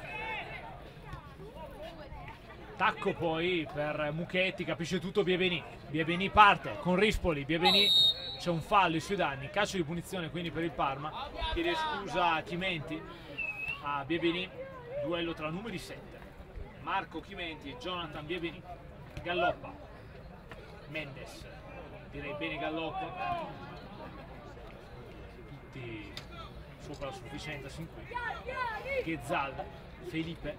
tacco poi per Muchetti, capisce tutto Biebeni parte con Rispoli, Biebeni, c'è un fallo ai suoi danni, calcio di punizione quindi per il Parma, chiede scusa a Chimenti, a Biebeni, duello tra numeri 7, Marco Chimenti e Jonathan Biebeni. Galloppa, Mendes, direi bene Galloppa, tutti sopra la sufficienza sin qui. Ghezzalda, Felipe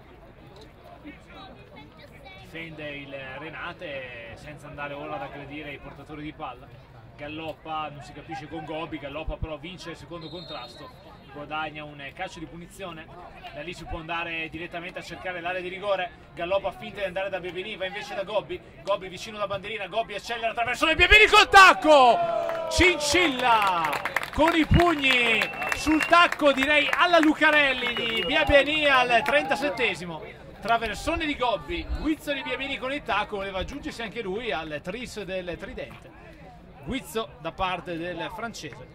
difende il Renate senza andare ora ad aggredire i portatori di palla. Galloppa non si capisce con Gobbi, Galloppa però vince il secondo contrasto, guadagna un calcio di punizione, da lì si può andare direttamente a cercare l'area di rigore. Galloppa finta di andare da Biebeni, va invece da Gobbi, Gobbi vicino alla bandierina, Gobbi accelera attraverso le Biebeni col tacco, Cincilla con i pugni sul tacco, direi alla Lucarelli di Biebeni al 37esimo. Traversone di Gobbi, guizzo di Biebeni con il tacco, voleva aggiungersi anche lui al tris del tridente. Guizzo da parte del francese.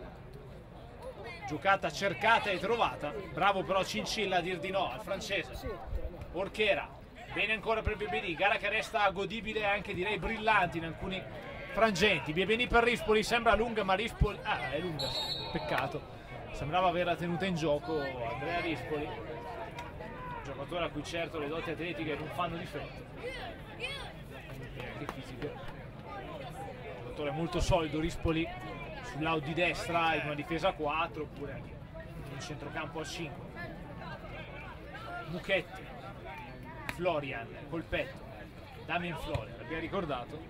Giocata cercata e trovata, bravo però Cincilla a dir di no al francese. Orchera, bene ancora per Biebeni, gara che resta godibile e anche direi brillante in alcuni frangenti. Biebeni per Rispoli, sembra lunga ma Rispoli, è lunga, peccato, sembrava averla tenuta in gioco Andrea Rispoli. giocatore a cui certo le doti atletiche non fanno difetto, e anche fisiche. Giocatore molto solido, Rispoli sull'out di destra in una difesa a 4 oppure anche in centrocampo a 5. Muchetti, Florian col petto, Damien Florian, l'abbiamo ricordato,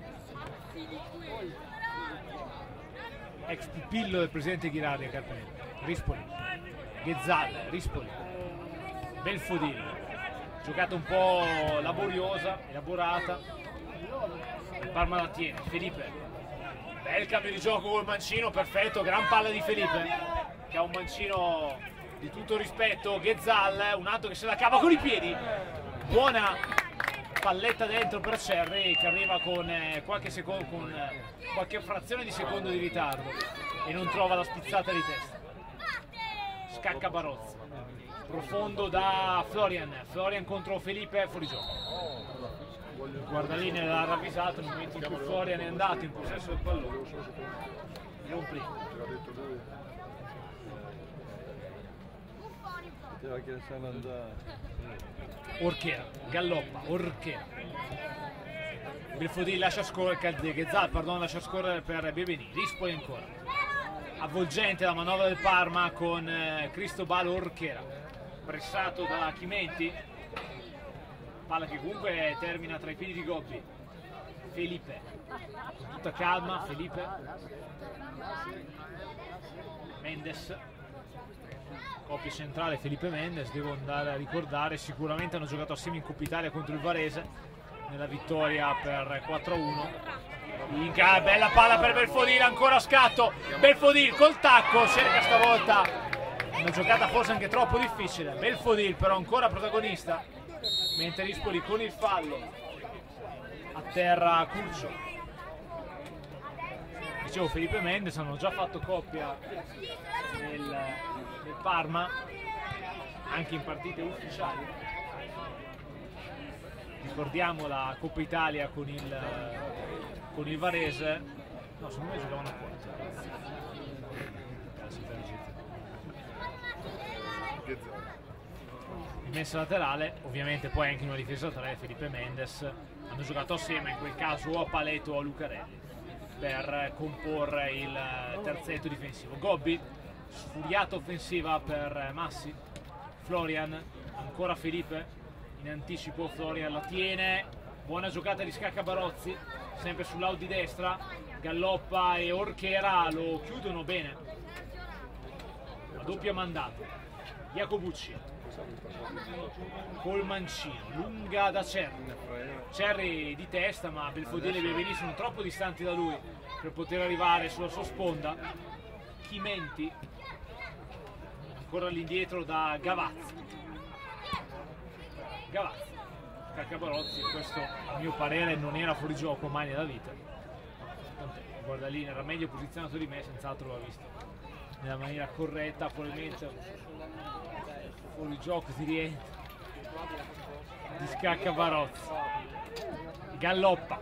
ex pupillo del presidente Ghirardi a Carpenello. Rispoli, Ghezzal, Rispoli, Belfodil, giocata un po' laboriosa, elaborata, il Parma la tiene, Felipe, bel cambio di gioco col mancino, perfetto, gran palla di Felipe, che ha un mancino di tutto rispetto. Ghezzal, un altro che se la cava con i piedi, buona palletta dentro per Cerri, che arriva con qualche frazione di secondo di ritardo e non trova la spizzata di testa. Scacca Barozzi, profondo da Florian, Florian contro Felipe, fuori gioco. Il guardalinea l'ha ravvisato nel momento in cui Florian è andato in possesso del pallone. Non prima. Orchera, Galloppa, Orchera. Belfodil lascia scorrere, Ghezzal, pardon, lascia scorrere per Bebeni, Rispoli ancora. Avvolgente la manovra del Parma con Cristobal Orchera, pressato da Chimenti, palla che comunque termina tra i piedi di Gobbi. Felipe, con tutta calma, Felipe, Mendes, coppia centrale Felipe Mendes, devo andare a ricordare, sicuramente hanno giocato assieme in Coppa Italia contro il Varese nella vittoria per 4-1. Bella palla per Belfodil, ancora scatto, Belfodil col tacco, cerca stavolta una giocata forse anche troppo difficile. Belfodil però ancora protagonista, mentre Rispoli con il fallo a terra Curcio. Dicevo, Felipe Mendes hanno già fatto coppia nel Parma anche in partite ufficiali. Ricordiamo la Coppa Italia con il Varese. No, secondo me giocavano a 4. Rimessa laterale, ovviamente poi anche in una difesa 3 Felipe Mendes hanno giocato assieme, in quel caso o a Paleto o a Lucarelli, per comporre il terzetto difensivo. Gobbi, sfuriata offensiva per Massi. Florian, ancora Felipe in anticipo, Florian la tiene, buona giocata di Scacca Barozzi, sempre sull'out di destra. Galloppa e Orchera lo chiudono bene, la doppia mandata. Jacobucci col mancino, lunga da Cerri, Cerri di testa, ma Belfodil e Bebeni sono troppo distanti da lui per poter arrivare sulla sua sponda. Chimenti, ancora all'indietro da Gavazzi. Gavazzi, Caccabarozzi, questo a mio parere non era fuori gioco mai nella vita. Il guardalinea era meglio posizionato di me, senz'altro l'ha visto nella maniera corretta, probabilmente fuori gioco si rientra di Scaccabarozzi. Galloppa,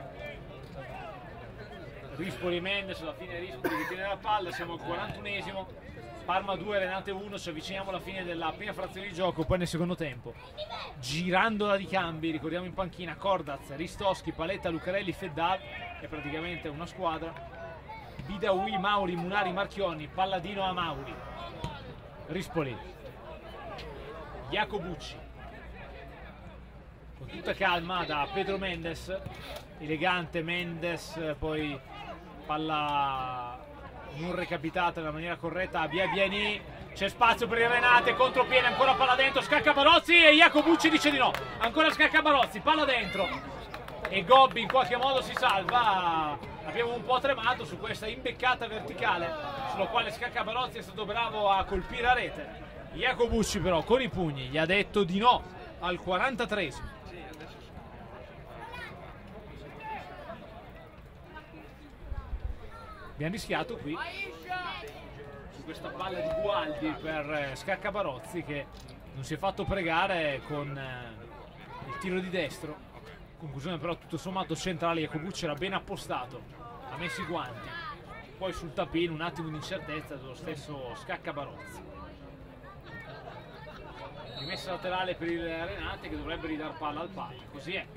Rispoli e Mendes, alla fine Rispoli che tiene la palla, siamo al 41esimo, Parma 2, Renate 1, ci avviciniamo alla fine della prima frazione di gioco, poi nel secondo tempo, girandola di cambi, ricordiamo in panchina Cordaz, Ristoschi, Paletta, Lucarelli, Feddal, è praticamente una squadra. Bidawi, Mauri, Munari, Marchionni, Palladino a Mauri, Rispoli, Jacobucci, con tutta calma da Pedro Mendes, elegante Mendes, poi palla non recapitata nella maniera corretta a Biabiani, c'è spazio per il Renate, contropiede, ancora palla dentro, Scacca Barozzi e Jacobucci dice di no, ancora Scacca Barozzi, palla dentro e Gobbi in qualche modo si salva. Abbiamo un po' tremato su questa imbeccata verticale sulla quale Scacca Barozzi è stato bravo a colpire a rete. Jacobucci però con i pugni gli ha detto di no al 43esimo. Abbiamo rischiato qui su questa palla di Gualdi per Scacca Barozzi, che non si è fatto pregare con il tiro di destro. Conclusione però tutto sommato centrale, Jacobucci era ben appostato, ha messo i guanti, poi sul tapino un attimo di incertezza dello stesso Scacca Barozzi. Rimessa rimessa laterale per il Renate che dovrebbe ridar palla al Parma, così è.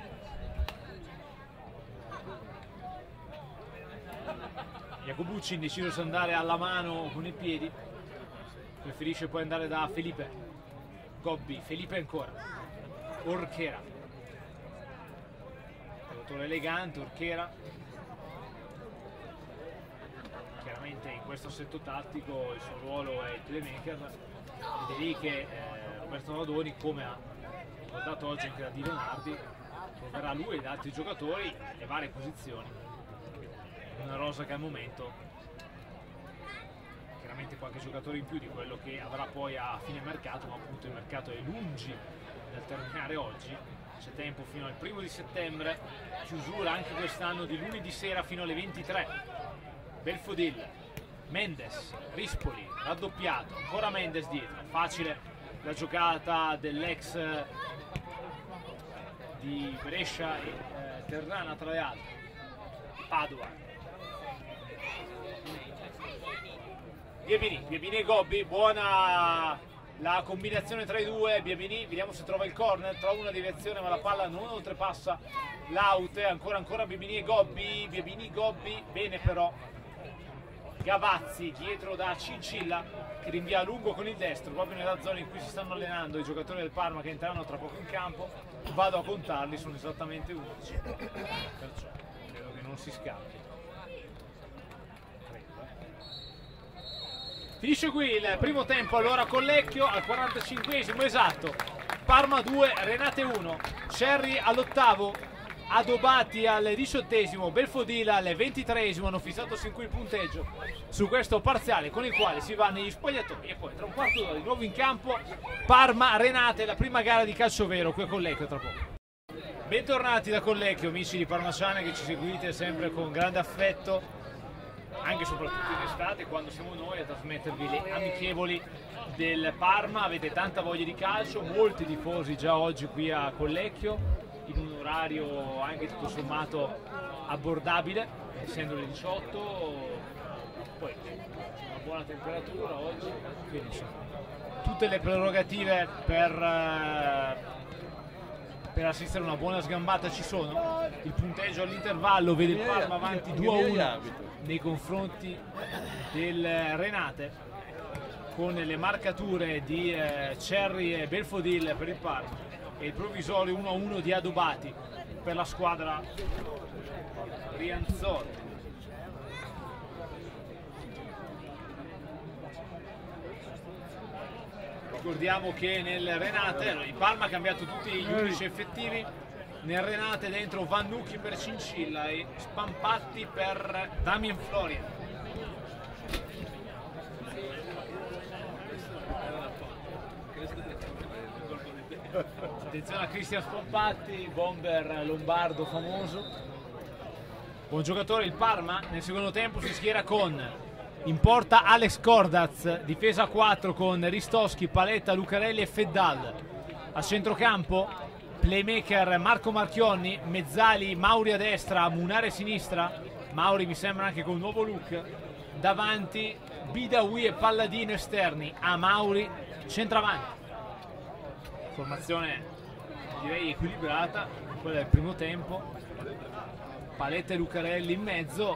Jacobucci deciso di andare alla mano con i piedi, preferisce poi andare da Felipe. Gobbi, Felipe ancora, Orchera, giocatore elegante, Orchera. Chiaramente in questo assetto tattico il suo ruolo è il playmaker ed è lì che Roberto Radoni, come ha ricordato oggi anche da Di Leonardi, troverà lui ed altri giocatori le varie posizioni. Una rosa che al momento chiaramente qualche giocatore in più di quello che avrà poi a fine mercato, ma appunto il mercato è lungi dal terminare oggi, c'è tempo fino al 1° di settembre, chiusura anche quest'anno di lunedì sera fino alle 23. Belfodil, Mendes, Rispoli, raddoppiato, ancora Mendes dietro, facile la giocata dell'ex di Brescia e Terrana tra le altre. Padova, Biebini e Gobbi, buona la combinazione tra i due. Biebini, vediamo se trova il corner, trova una deviazione ma la palla non oltrepassa l'out. Ancora Biebini e Gobbi, bene però Gavazzi dietro da Cincilla che rinvia a lungo con il destro proprio nella zona in cui si stanno allenando i giocatori del Parma che entreranno tra poco in campo. Vado a contarli, sono esattamente 11, perciò credo che non si scappi. Finisce qui il primo tempo allora con Lecchio al 45esimo esatto. Parma 2, Renate 1, Cerri all'8º, Adobati al 18esimo, Belfodil al 23esimo hanno fissato sin qui il punteggio su questo parziale con il quale si va negli spogliatoi e poi tra un quarto d'ora di nuovo in campo Parma-Renate, la prima gara di calcio vero qui a Collecchio tra poco. Bentornati da Collecchio, amici di Parmaciana che ci seguite sempre con grande affetto, anche e soprattutto in estate quando siamo noi a trasmettervi le amichevoli del Parma. Avete tanta voglia di calcio, molti tifosi già oggi qui a Collecchio in un orario anche tutto sommato abbordabile, essendo le 18, poi una buona temperatura oggi, quindi insomma tutte le prerogative per assistere a una buona sgambata ci sono. Il punteggio all'intervallo vede il Parma avanti 2-1 nei confronti del Renate, con le marcature di Cerri e Belfodil per il Parma e il provvisorio 1-1 di Adobati per la squadra Rianzoli. Ricordiamo che nel Renate il Parma ha cambiato tutti gli 11 effettivi, nel Renate dentro Vannucchi per Cincilla e Spampatti per Damien Florian. Attenzione a Cristian Spampatti, bomber lombardo famoso, buon giocatore. Il Parma nel secondo tempo si schiera con in porta Alex Cordaz, difesa 4 con Ristoschi, Paletta, Lucarelli e Feddal. A centrocampo playmaker Marco Marchionni, mezzali Mauri a destra, Munare a sinistra, Mauri mi sembra anche con un nuovo look, davanti Bidawi e Palladino esterni, a Mauri centravanti. Formazione direi equilibrata, quella del primo tempo, Paletta e Lucarelli in mezzo,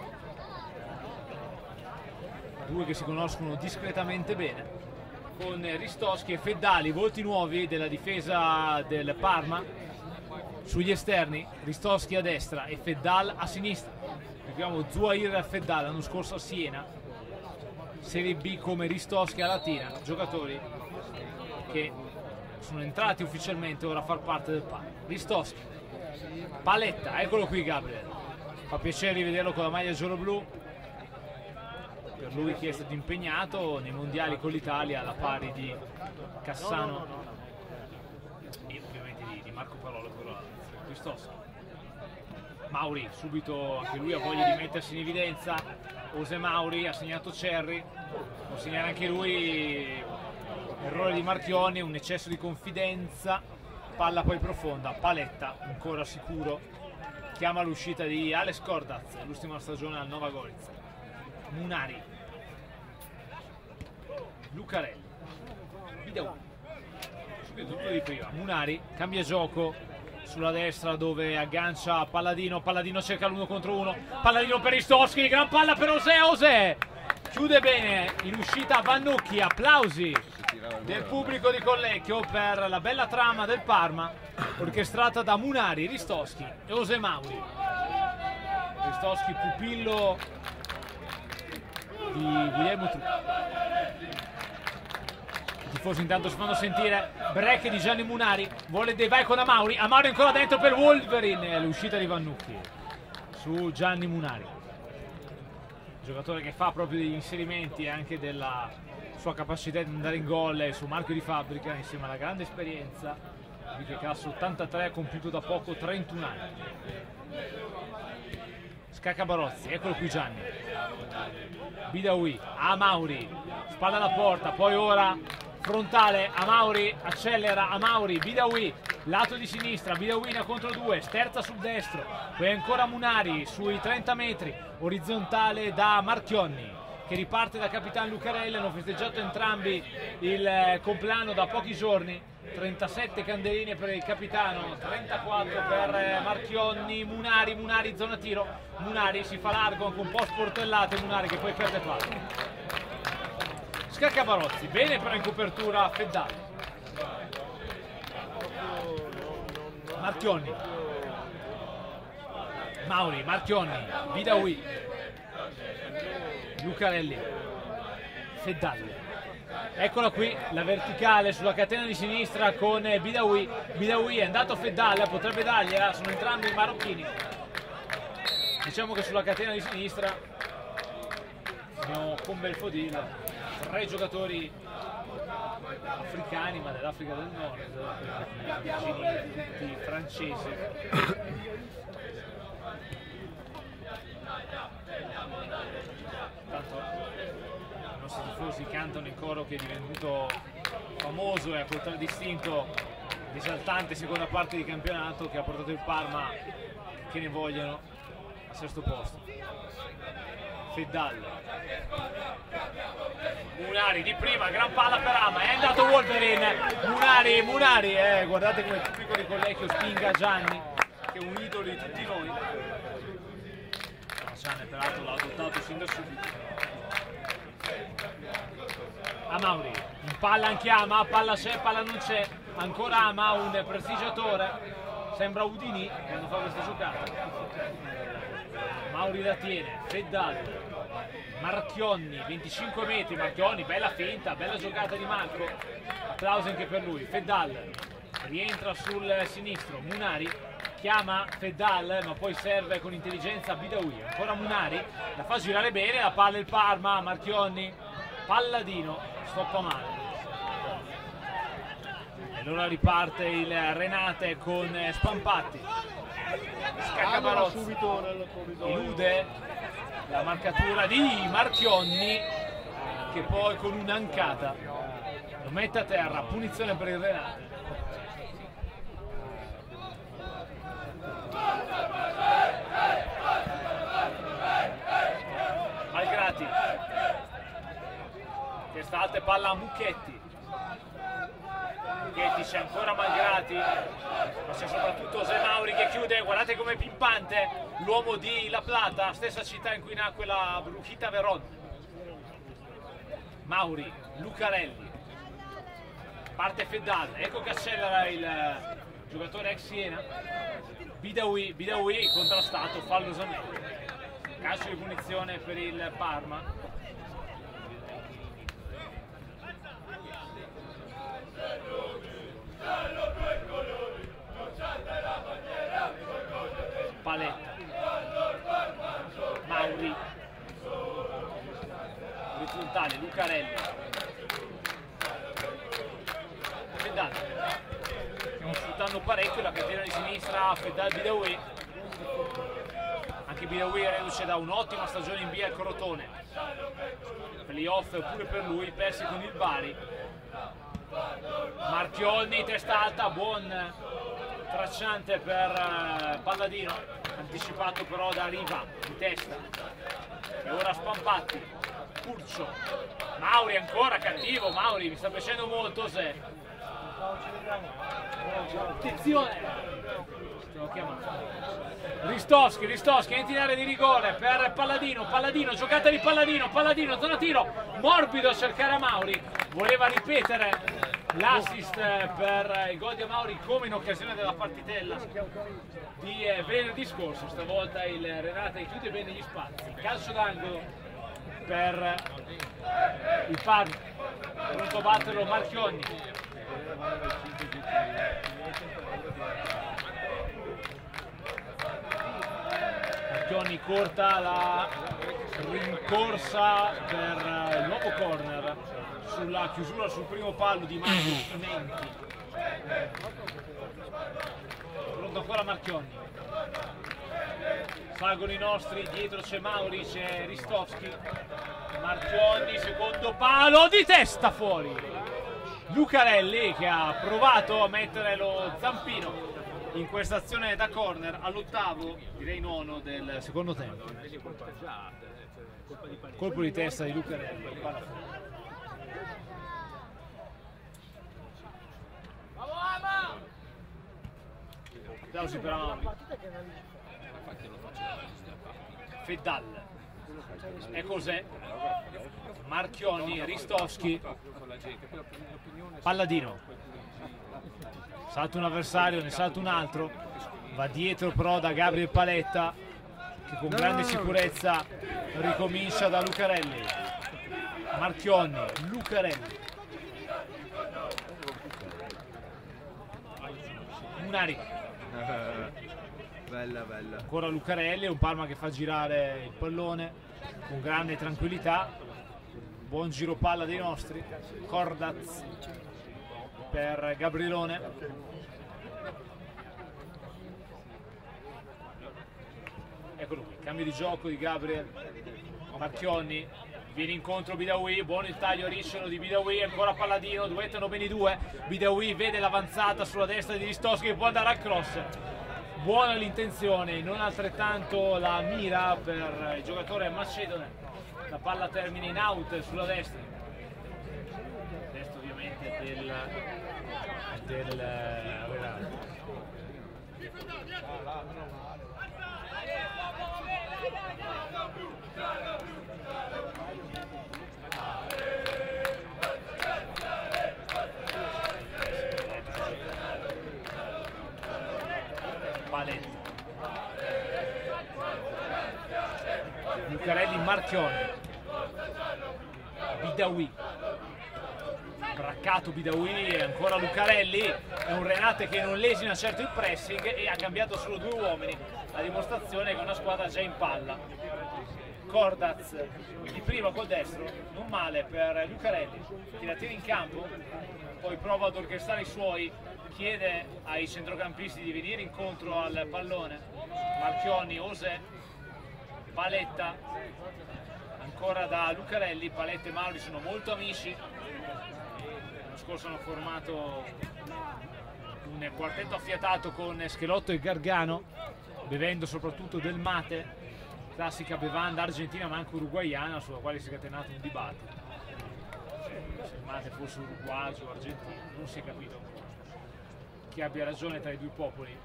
due che si conoscono discretamente bene, con Ristoschi e Feddali, volti nuovi della difesa del Parma sugli esterni, Ristoschi a destra e Feddal a sinistra. Ricordiamo Zuair e Feddal l'anno scorso a Siena, Serie B come Ristoschi a Latina, giocatori che sono entrati ufficialmente ora a far parte del Parma. Ristoschi, Paletta, eccolo qui Gabriel, fa piacere rivederlo con la maglia giallo-blu, per lui che è stato impegnato nei mondiali con l'Italia alla pari di Cassano e ovviamente di Marco Parolo per la Ristoschi. Mauri subito anche lui ha voglia di mettersi in evidenza, Ose Mauri ha segnato Cerri, può segnare anche lui, errore di Marchionni, un eccesso di confidenza, palla poi profonda, Paletta ancora sicuro, chiama l'uscita di Alex Cordaz, l'ultima stagione al Nova Gorica. Munari, Lucarelli, Bidawi, più tutto di prima. Munari cambia gioco sulla destra dove aggancia Palladino. Palladino cerca l'1 contro 1. Palladino per Ristoschi, gran palla per Osè. Osè chiude bene in uscita Vannucchi. Applausi del pubblico di Collecchio per la bella trama del Parma, orchestrata da Munari, Ristoschi e Osè Mauri. Ristoschi pupillo di Guglielmo Trucchi. I tifosi intanto si fanno sentire. Break di Gianni Munari, vuole dei vai con Amauri. Amauri ancora dentro per Wolverine. L'uscita di Vannucchi su Gianni Munari, giocatore che fa proprio degli inserimenti e anche della sua capacità di andare in gol su marchio di fabbrica, insieme alla grande esperienza di che classe 83, ha compiuto da poco 31 anni. Scacca Barozzi, eccolo qui Gianni. Bidawi, Amauri, spalla alla porta, poi ora frontale, Amauri accelera, Amauri, Bidawi, lato di sinistra, Bidawi contro 2, sterza sul destro, poi ancora Munari sui 30 metri, orizzontale da Marchionni, che riparte da capitano Lucarelli. Hanno festeggiato entrambi il compleanno da pochi giorni. 37 candeline per il capitano, 34 per Marchionni. Munari zona tiro, Munari si fa largo anche un po' sportellate, Munari che poi perde palla. Scacca Barozzi, bene però in copertura Feddal. Marchionni, Mauri, Marchionni, Bidawi, Lucarelli, Feddal. Eccola qui la verticale sulla catena di sinistra con Bidawi. Bidawi è andato a Feddal, potrebbe dargliela, sono entrambi i marocchini. Diciamo che sulla catena di sinistra con Belfodil 3 giocatori africani, ma dell'Africa del Nord, vicini tutti francesi. Tanto i nostri tifosi cantano il coro che è divenuto famoso e ha contraddistinto l'esaltante seconda parte di campionato che ha portato il Parma, che ne vogliono, al sesto posto. Feddal, Munari di prima, gran palla per Ama, è andato Wolverine. Munari, guardate come il pubblico di Collecchio spinga Gianni, che è un idolo di tutti noi. Gianni peraltro l'ha adottato sin da subito. Amauri, in palla anche Ama, palla c'è, palla non c'è, ancora Ama, un prestigiatore, sembra Udini quando fa questa giocata. Mauri la tiene, Feddal, Marchionni, 25 metri, Marchionni, bella finta, bella giocata di Marco, applausi anche per lui. Feddal rientra sul sinistro, Munari chiama Feddal, ma poi serve con intelligenza Bidawi, ancora Munari, la fa girare bene, la palla il Parma, Marchionni, Palladino, stoppa male. E allora riparte il Renate con Spampatti. Scacca Barozzi, elude la marcatura di Marchionni, che poi con un'ancata lo mette a terra, punizione per il Renate. Malgrati, testa alta e palla a Mucchetti. C'è ancora Malgrati, ma c'è soprattutto Osè Mauri che chiude. Guardate com'è pimpante l'uomo di La Plata, stessa città in cui nacque la Bruchita Verón. Mauri, Lucarelli, parte Feddal, ecco che accelera il giocatore ex Siena. Bidawi contrastato fallosamente, calcio di punizione per il Parma. Paletta, Mauri, orizzontale, Lucarelli, Feddal, stiamo sfruttando parecchio la catena di sinistra, Feddal, Bidawi. Anche Bidawi è reduce da un'ottima stagione in B al Crotone, playoff pure per lui, persi con il Bari. Marchionni, testa alta, buon tracciante per Palladino, anticipato però da Riva di testa. E ora Spampatti, Curcio, Mauri ancora cattivo, Mauri mi sta piacendo molto Osè. Attenzione! Stiamo chiamando. Ristovski entra in area di rigore per Palladino, giocata di Palladino, zona tiro, morbido a cercare a Mauri, voleva ripetere l'assist per il gol di Mauri come in occasione della partitella di venerdì scorso. Stavolta il Renate chiude bene gli spazi, calcio d'angolo per il Parma, pronto a batterlo Marchionni. Marchionni corta la rincorsa per il nuovo corner sulla chiusura sul primo palo di Menti. Pronto ancora Marchionni. Salgono i nostri, dietro c'è Mauri, c'è Ristovski. Marchionni, secondo palo di testa fuori. Lucarelli che ha provato a mettere lo zampino in questa azione da corner all'8º, direi nono del secondo tempo. Colpo di testa di Lucarelli. Applausi per Amauri. Feddal. E cos'è? Marchionni, Ristovski, Palladino. Salta un avversario, ne salta un altro. Va dietro però da Gabriel Paletta, che con grande sicurezza ricomincia da Lucarelli. Marchionni, Lucarelli. Munari. Bella, bella. Ancora Lucarelli, un Parma che fa girare il pallone con grande tranquillità. Buon giro palla dei nostri. Cordaz per Gabrielone. Eccolo qui, cambio di gioco di Gabriel. Marchionni, viene incontro Bidawi, buono il taglio ricciolo di Bidawi, ancora Palladino, duettano bene i due. Bidawi vede l'avanzata sulla destra di Ristovski che può andare al cross. Buona l'intenzione, non altrettanto la mira per il giocatore macedone. La palla termina in out sulla destra. Destra ovviamente del Renate. Paletta. Lucarelli, Marchionni. Bidawi. Braccato Bidawi e ancora Lucarelli. È un Renate che non lesina certo il pressing e ha cambiato solo 2 uomini. La dimostrazione che è una squadra già in palla. Cordaz di prima col destro, non male per Lucarelli, che la tira in campo, poi prova ad orchestrare i suoi, chiede ai centrocampisti di venire incontro al pallone. Marchionni, Osè, Paletta, ancora da Lucarelli. Paletta e Mauri sono molto amici, l'anno scorso hanno formato un quartetto affiatato con Schelotto e Gargano, bevendo soprattutto del mate, classica bevanda argentina ma anche uruguaiana sulla quale si è scatenato un dibattito. Se il mate fosse uruguagio o argentino non si è capito chi abbia ragione tra i due popoli.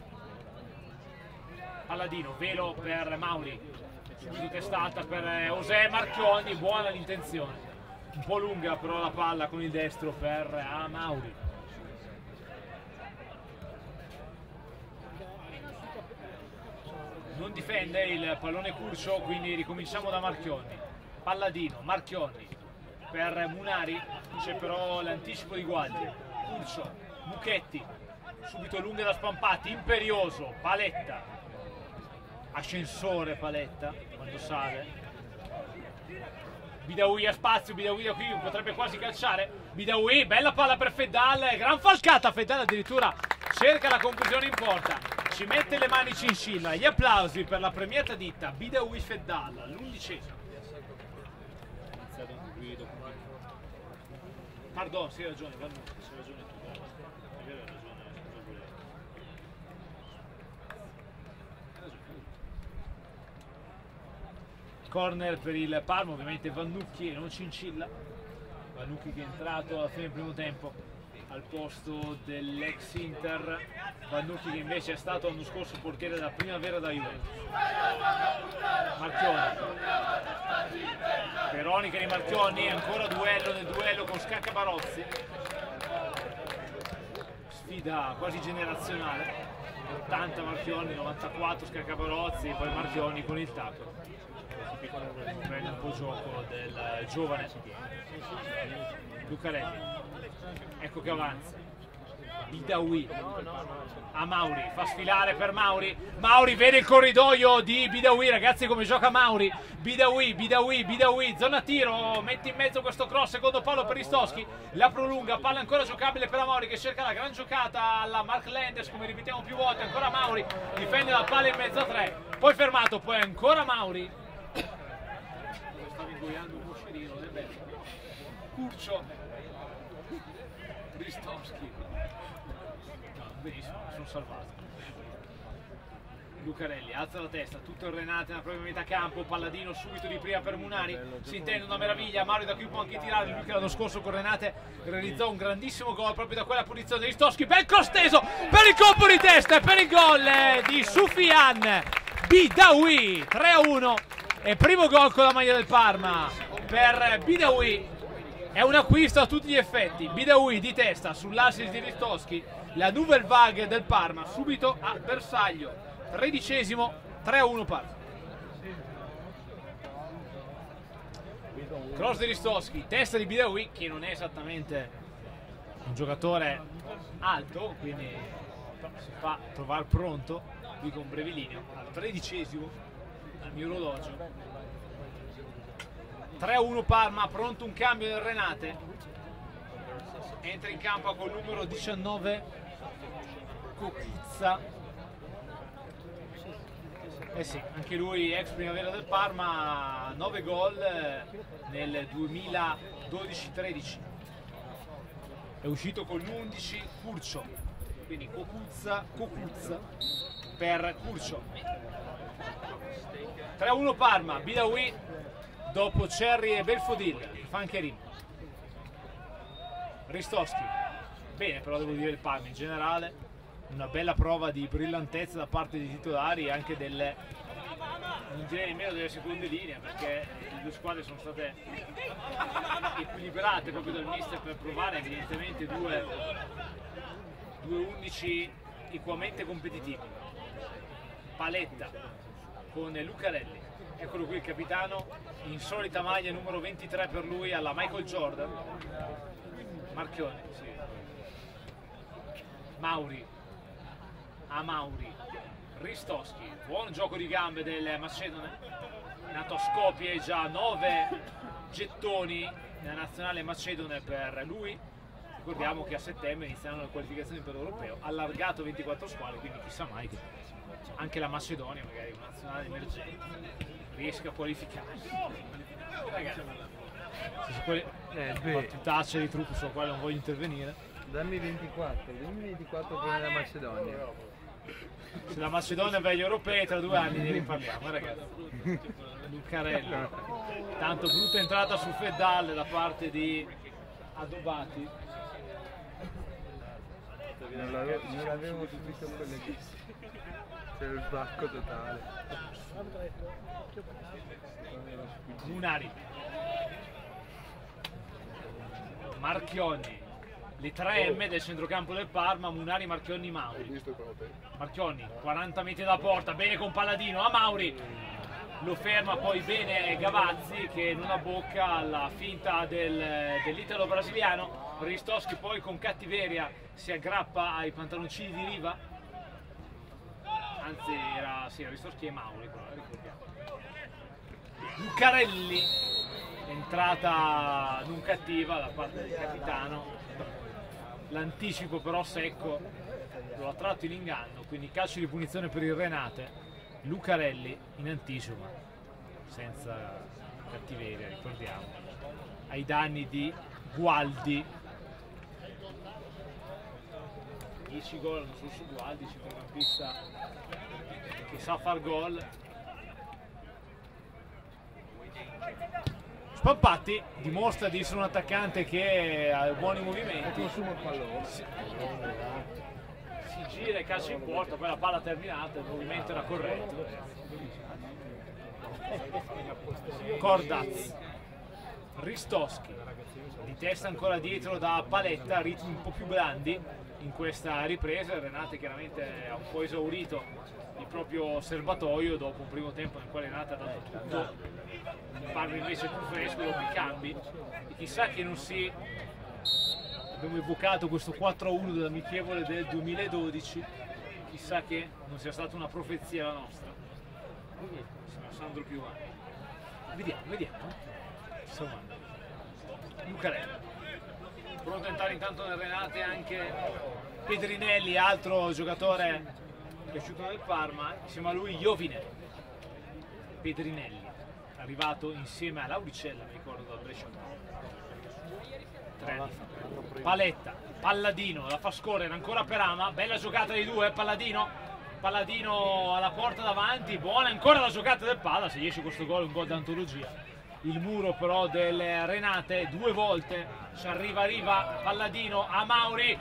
Palladino, velo per Mauri, subito testata per Osè. Marchionni, buona l'intenzione, un po' lunga però la palla con il destro per Mauri. Non difende il pallone Curcio, quindi ricominciamo da Marchionni. Palladino, Marchionni per Munari, c'è però l'anticipo di Gualdi. Curcio, Mucchetti, subito lunga da Spampati, imperioso, Paletta, ascensore Paletta quando sale. Bidawi a spazio, Bidawi da qui potrebbe quasi calciare. Bidawi, bella palla per Feddal, gran falcata, Feddal addirittura cerca la conclusione in porta, ci mette le mani cincilla. Gli applausi per la premiata ditta Bidawi Feddal, l'11º. Pardon, sì, hai ragione, hai ragione tu, è vero, hai ragione. Corner per il Parma, ovviamente Vannucchi e non Cincilla. Vannucchi che è entrato alla fine del primo tempo. al posto dell'ex Inter Vannucchi, che invece è stato l'anno scorso portiere della Primavera da Juventus. Marchionni, Veronica di Marchionni, ancora duello nel duello con Scacca Barozzi, sfida quasi generazionale, 80 Marchionni, 94 Scacca Barozzi e poi Marchionni con il tacco. Prende un po' gioco del giovane Lucarelli. Ecco che avanza Bidawi a Mauri, fa sfilare per Mauri, Mauri vede il corridoio di Bidawi, ragazzi come gioca Mauri, Bidawi, zona tiro, mette in mezzo questo cross, secondo palo per Ristoschi, la prolunga, palla ancora giocabile per Mauri che cerca la gran giocata alla Mark Landers, come ripetiamo più volte, ancora Mauri, difende la palla in mezzo a tre, poi fermato, poi ancora Mauri, stava ingoiando un moscerino, è bello, Curcio, Ristoschi, benissimo, sono salvato. Lucarelli alza la testa, tutto il Renate nella propria metà campo, palladino subito di prima per Munari, si intende una meraviglia, Mario da qui può anche tirare, lui che l'anno scorso con Renate realizzò un grandissimo gol proprio da quella posizione. Ristoschi, bel cross teso per il colpo di testa e per il gol di Soufiane Bidawi, 3-1 e primo gol con la maglia del Parma per Bidawi. È un acquisto a tutti gli effetti. Bidawi di testa sull'assist di Ristoschi, la nouvelle vague del Parma subito a bersaglio. 13esimo, 3-1 Parma. Cross di Ristoschi, testa di Bidawi, che non è esattamente un giocatore alto, quindi si fa trovare pronto qui con Brevilinio al 13esimo al mio orologio. 3-1 Parma, pronto un cambio del Renate, entra in campo col numero 19 Cocuzza, eh sì, anche lui ex Primavera del Parma, 9 gol nel 2012-13, è uscito con l'11 Curcio, quindi Cocuzza per Curcio. 3-1 Parma, Bidawi dopo Cerri e Belfodil, Fancherin. Ristoschi, bene però devo dire il Parma in generale, una bella prova di brillantezza da parte dei titolari e anche delle, non direi nemmeno delle seconde linee, perché le due squadre sono state equilibrate proprio dal mister per provare evidentemente due 11 equamente competitivi. Paletta con Lucarelli, eccolo qui il capitano, insolita maglia numero 23 per lui alla Michael Jordan. Marchione, sì. Mauri a Mauri, Ristoschi, buon gioco di gambe del Macedone, nato a Skopje, già 9 gettoni nella nazionale macedone per lui. Ricordiamo che a settembre iniziano le qualificazioni per l'Europeo, allargato 24 squadre, quindi chissà mai che anche la Macedonia, magari una nazionale emergente, riesca a qualificarsi. Ragazzi, battutacce di trucco sulla quale non voglio intervenire. Dammi 24 per la Macedonia. Se la Macedonia va agli europei tra 2 anni ne riparliamo, ragazzi. Lucarelli, tanto brutta entrata su Feddal da parte di Adobati. Non l'avevo subito collegato. C'è il sbacco totale. Munari, Marchionni, le 3M del centrocampo del Parma, Munari, Marchionni, Mauri. Marchionni, 40 metri da porta, bene con Palladino, a Mauri, lo ferma poi bene Gavazzi che non abbocca alla finta dell'italo brasiliano. Ristoschi poi con cattiveria si aggrappa ai pantaloncini di Riva, anzi era sì, Ristoschi e Mauri, però ricordiamo. Lucarelli, entrata non cattiva da parte del capitano, l'anticipo però secco lo ha tratto in inganno, quindi calcio di punizione per il Renate. Lucarelli in anticipo, senza cattiveria, ricordiamo, ai danni di Gualdi. 10 gol non solo su Gualdi, centrocampista che sa far gol. Spampatti dimostra di essere un attaccante che ha buoni movimenti, Consumo il pallone. si gira e calcia in porta, poi la palla terminata, il movimento era corretto. Cordaz, Ristoschi, di testa ancora dietro da Paletta, ritmi un po' più blandi in questa ripresa. Renate chiaramente ha un po' esaurito il proprio serbatoio dopo un primo tempo nel quale Renate ha dato tutto, parla invece più fresco dopo i cambi, e chissà che non si... Abbiamo evocato questo 4-1 dell'amichevole del 2012, chissà che non sia stata una profezia la nostra. Siamo Sandro Piovani. Vediamo. Insomma, Lucarelli. Pronto a entrare intanto nel Renate anche Pedrinelli, altro giocatore cresciuto nel Parma, insieme a lui Jovine. Pedrinelli, arrivato insieme a Lauricella, mi ricordo, dal Brescia 3 anni fa. Paletta, Palladino, la fa scorrere ancora per Ama, bella giocata dei due, Palladino alla porta davanti, buona ancora la giocata del Palla, se riesce questo gol è un gol d'antologia. Il muro però del Renate, due volte, ci arriva Palladino, a Mauri,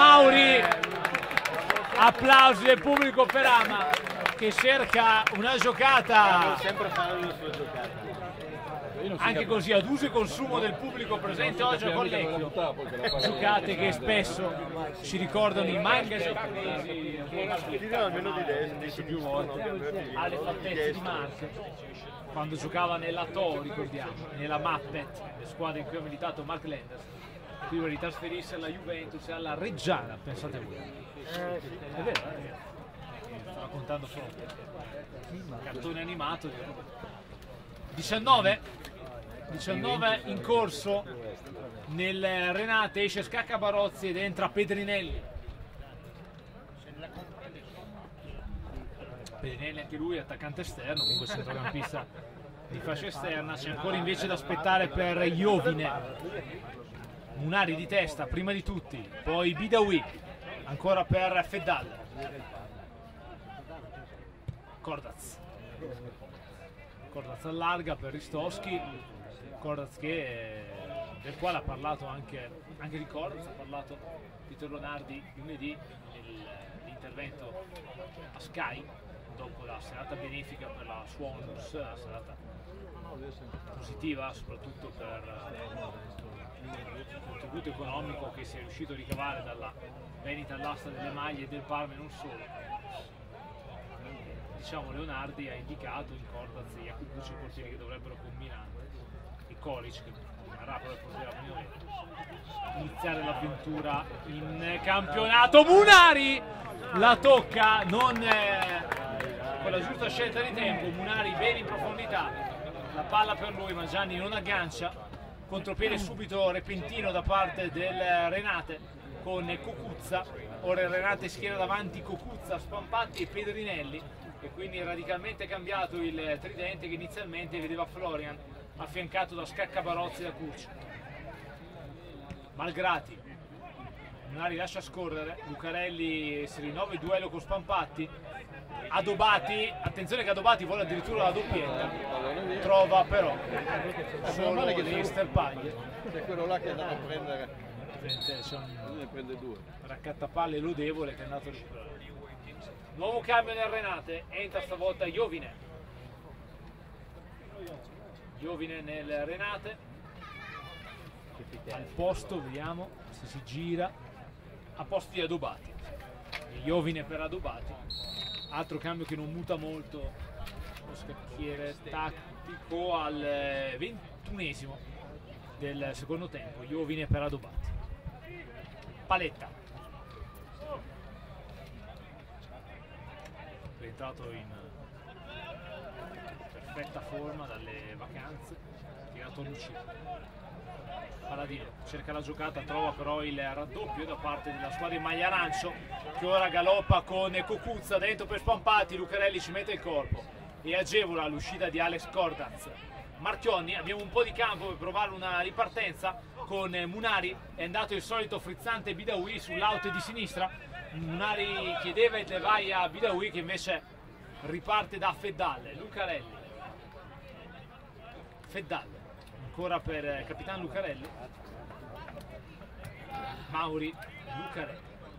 applausi del pubblico per Ama che cerca una giocata. Sempre fare le sue giocate. Anche così ad uso e consumo del pubblico presente oggi a Collecchio, giocate che spesso ci ricordano i manga giapponesi, Almeno di destra, più volte alle fattezze di Mark quando giocava nella To, ricordiamo, nella Muppet, le squadre in cui ha militato Mark Landers, prima di trasferirsi alla Juventus e alla Reggiana, pensate voi. È vero, sto raccontando proprio cartone animato. 19 in corso nel Renate, esce Scacca Barozzi ed entra Pedrinelli. Pedrinelli anche lui attaccante esterno, comunque centrocampista di fascia esterna. C'è ancora invece da aspettare per Jovine. Munari di testa prima di tutti, poi Bidawi, ancora per Feddal. Cordaz allarga per Ristoschi, Cordaz del quale ha parlato anche di Cordaz, ha parlato Pietro Lonardi lunedì nell'intervento a Sky dopo la serata benefica per la sua onlus, la serata positiva soprattutto per il contributo economico che si è riuscito a ricavare dalla vendita all'asta delle maglie del Parma e non solo. Diciamo, Leonardi ha indicato in Cordaz e Jakubuc i portieri che dovrebbero combinare, e Kolic che rimarrà però il portiere iniziare l'avventura in campionato. Munari la tocca, non con la giusta scelta di tempo. Munari bene in profondità, la palla per lui ma Gianni non aggancia, contropiede subito repentino da parte del Renate con Cocuzza. Ora il Renate schiera davanti Cocuzza, Spampatti e Pedrinelli, e quindi radicalmente cambiato il tridente che inizialmente vedeva Florian affiancato da Scacca Barozzi e da Curci. Malgrati, Munari lascia scorrere, Lucarelli si rinnova il duello con Spampatti, Adobati, attenzione che Adobati vuole addirittura la doppietta, trova però solo le sterpaglie. C'è quello là che è andato a prendere, C'è un ne prende due. raccattapalle lodevole che è andato a recuperare. Nuovo cambio nel Renate, entra stavolta Jovine nel Renate, al posto, vediamo se si gira, a posto di Adobati. Jovine per Adobati, altro cambio che non muta molto lo scacchiere tattico al 21esimo del secondo tempo. Jovine per Adobati. Paletta rientrato in perfetta forma dalle vacanze, tirato all'uscita. Palladino cerca la giocata, trova però il raddoppio da parte della squadra in maglia arancio che ora galoppa con Cocuzza dentro per Spampatti. Lucarelli ci mette il corpo e agevola l'uscita di Alex Cordaz. Marchionni, abbiamo un po' di campo per provare una ripartenza con Munari, è andato il solito frizzante Bidawi sull'out di sinistra. Munari chiedeva il levai a Bidawi che invece riparte da Feddal. Lucarelli, Feddal, un ancora per capitano Lucarelli. Mauri, Lucarelli,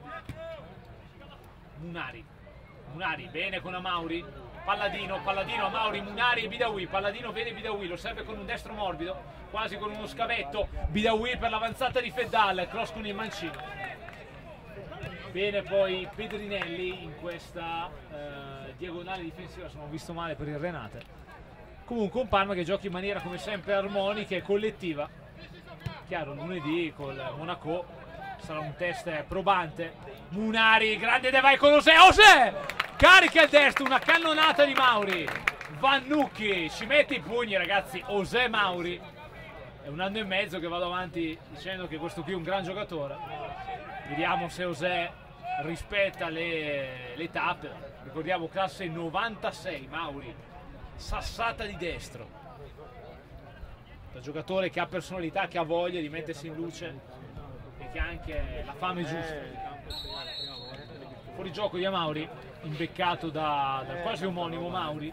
Munari, bene con Amauri, Palladino a Mauri, Munari e Bidawi, Palladino vede Bidawi, lo serve con un destro morbido, quasi con uno scavetto, Bidawi per l'avanzata di Feddal, cross con il mancino. Bene poi Pedrinelli in questa diagonale difensiva, sono visto male per il Renate. Comunque un Parma che gioca in maniera come sempre armonica e collettiva. Chiaro, lunedì col Monaco sarà un test probante. Munari, grande De vai con Osè, carica il destro, una cannonata di Mauri. Vannucchi ci mette i pugni, ragazzi. Osè Mauri è un anno e mezzo che vado avanti dicendo che questo qui è un gran giocatore. Vediamo se Osè rispetta le tappe. Ricordiamo classe 96 Mauri, sassata di destro, un giocatore che ha personalità, che ha voglia di mettersi in luce e che ha anche la fame giusta. Fuori gioco di Amauri, imbeccato dal quasi omonimo Mauri.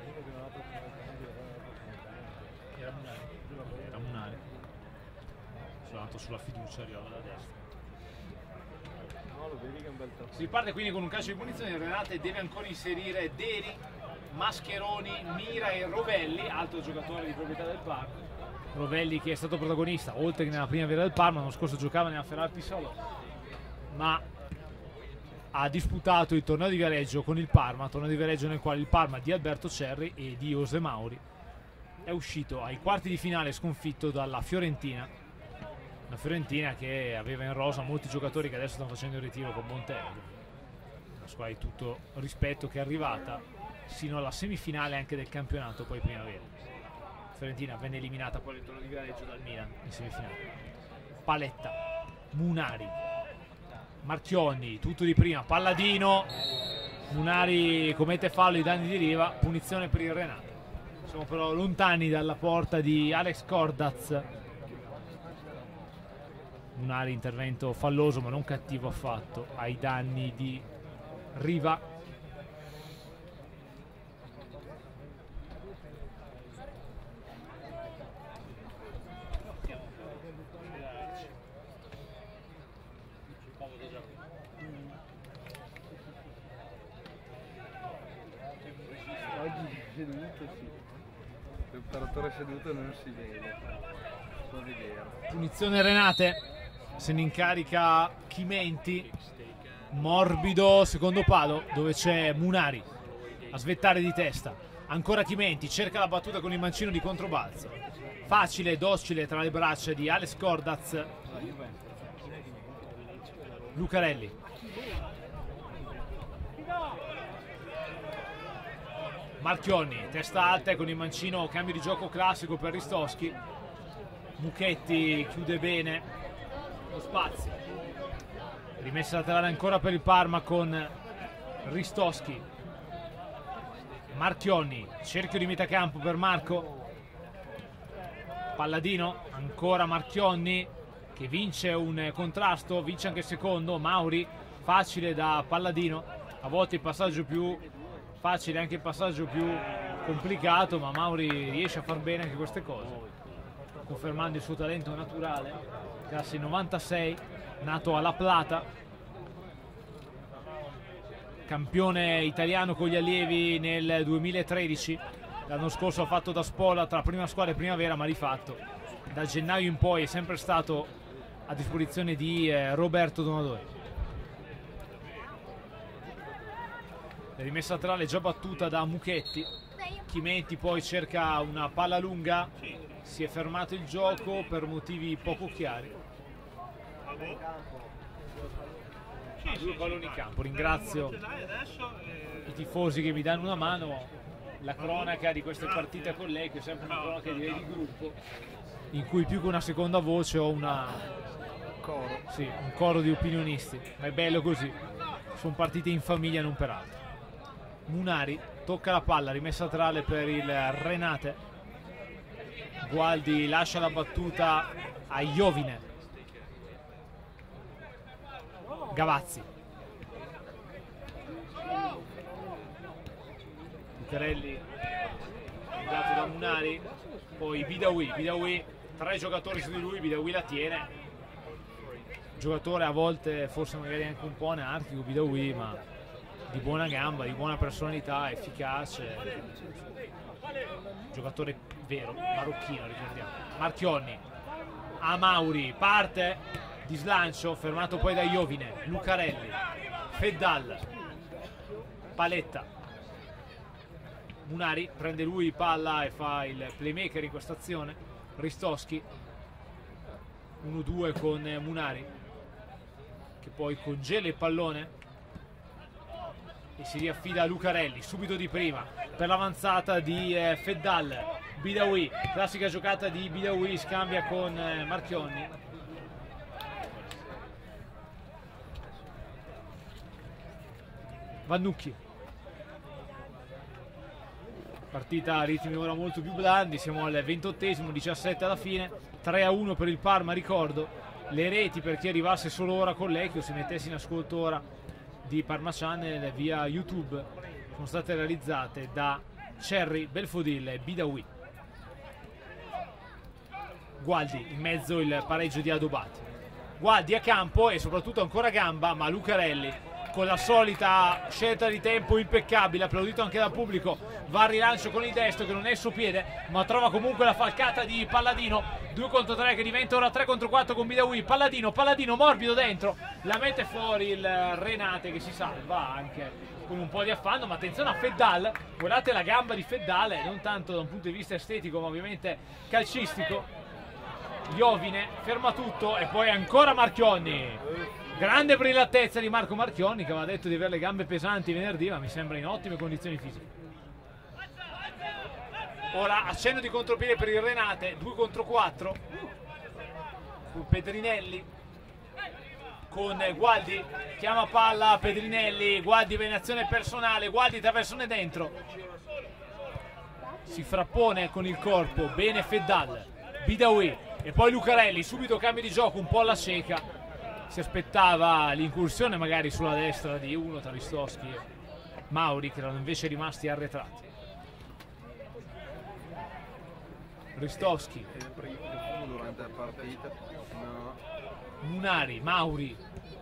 Era Munari, sono andato sulla fiducia, arrivava da destra. Si riparte quindi con un calcio di punizione. Il Renate deve ancora inserire Deri, Mascheroni, Mira e Rovelli, altro giocatore di proprietà del Parma. Rovelli che è stato protagonista, oltre che nella primavera del Parma, l'anno scorso giocava nella Ferrari Pisolo, ma ha disputato il torneo di Viareggio con il Parma, torneo di Viareggio nel quale il Parma di Alberto Cerri e di Osè Mauri è uscito ai quarti di finale sconfitto dalla Fiorentina. Una Fiorentina che aveva in rosa molti giocatori che adesso stanno facendo il ritiro con Montella, una squadra di tutto rispetto che è arrivata sino alla semifinale anche del campionato poi primavera. Fiorentina venne eliminata poi nel torneo di Viareggio dal Milan in semifinale. Paletta, Munari, Marchionni, tutto di prima, Palladino, Munari commette fallo, i danni di riva, punizione per il Renate. Siamo però lontani dalla porta di Alex Cordaz. Munari, intervento falloso ma non cattivo affatto, ai danni di Riva. Oggi seduto sì, l'operatore seduto non si vede, può vedere. Punizione Renate, se ne incarica Chimenti, morbido secondo palo dove c'è Munari a svettare di testa. Ancora Chimenti, cerca la battuta con il mancino di controbalzo, facile e docile tra le braccia di Alex Cordaz. Lucarelli, Marchionni, testa alta e con il mancino cambio di gioco classico per Ristoschi. Muchetti chiude bene lo spazio, rimessa laterale ancora per il Parma con Ristoschi. Marchionni, cerchio di metà campo per Marco. Palladino, ancora Marchionni che vince un contrasto, vince anche il secondo. Mauri, facile da Palladino, a volte il passaggio più facile, anche il passaggio più complicato, ma Mauri riesce a far bene anche queste cose, confermando il suo talento naturale. Classe 96, nato a La Plata, campione italiano con gli allievi nel 2013. L'anno scorso ha fatto da spola tra prima squadra e primavera, ma di fatto da gennaio in poi è sempre stato a disposizione di Roberto Donadoni. La rimessa laterale già battuta da Muchetti. Chimenti poi cerca una palla lunga, si è fermato il gioco per motivi poco chiari. Due palloni in campo. Ringrazio i tifosi che mi danno una mano. La cronaca di queste partite con lei, che è sempre una cronaca di gruppo, in cui più che una seconda voce ho un coro di opinionisti, ma è bello così, sono partite in famiglia, non per altro. Munari tocca la palla, rimessa laterale per il Renate. Gualdi lascia la battuta a Iovine. Gavazzi, Lucarelli dato da Munari, poi Bidawi 3 giocatori su di lui, Bidawì la tiene. Giocatore a volte forse magari anche un po' anarchico Bidawì, ma di buona gamba, di buona personalità, efficace. Giocatore vero, marocchino, ricordiamo. Marchionni a Mauri, parte di slancio, fermato poi da Iovine. Lucarelli, Feddal, Paletta, Munari prende lui palla e fa il playmaker in questa azione. Ristoschi 1-2 con Munari, che poi congela il pallone e si riaffida a Lucarelli subito di prima per l'avanzata di Feddal. Bidawì, classica giocata di Bidawì, scambia con Marchionni. Vannucchi, partita a ritmi ora molto più blandi, siamo al 28esimo, 17 alla fine, 3-1 per il Parma. Ricordo le reti per chi arrivasse solo ora con Lecchio, si mettesse in ascolto ora di Parma Channel via YouTube, sono state realizzate da Cerri, Belfodil e Bidawì. Gualdi in mezzo, il pareggio di Adobati. Gualdi a campo e soprattutto ancora gamba, ma Lucarelli con la solita scelta di tempo impeccabile, applaudito anche dal pubblico, va al rilancio con il destro che non è il suo piede, ma trova comunque la falcata di Palladino. 2 contro 3 che diventa ora 3 contro 4 con Bidawì. Palladino morbido dentro, la mette fuori il Renate che si salva anche con un po' di affanno, ma attenzione a Feddal, guardate la gamba di Feddal, non tanto da un punto di vista estetico ma ovviamente calcistico. Iovine ferma tutto e poi ancora Marchionni. Grande brillantezza di Marco Marchionni, che aveva detto di avere le gambe pesanti venerdì, ma mi sembra in ottime condizioni fisiche. Ora accenno di contropiede per il Renate, 2 contro 4 su Pedrinelli con Gualdi, chiama palla Pedrinelli, Gualdi viene in azione personale, Gualdi traversone dentro, si frappone con il corpo, bene Feddal, Bidawì e poi Lucarelli, subito cambio di gioco un po' alla cieca, si aspettava l'incursione magari sulla destra di uno tra Ristoschi e Mauri, che erano invece rimasti arretrati. Ristoschi, durante la partita, no. Munari, Mauri,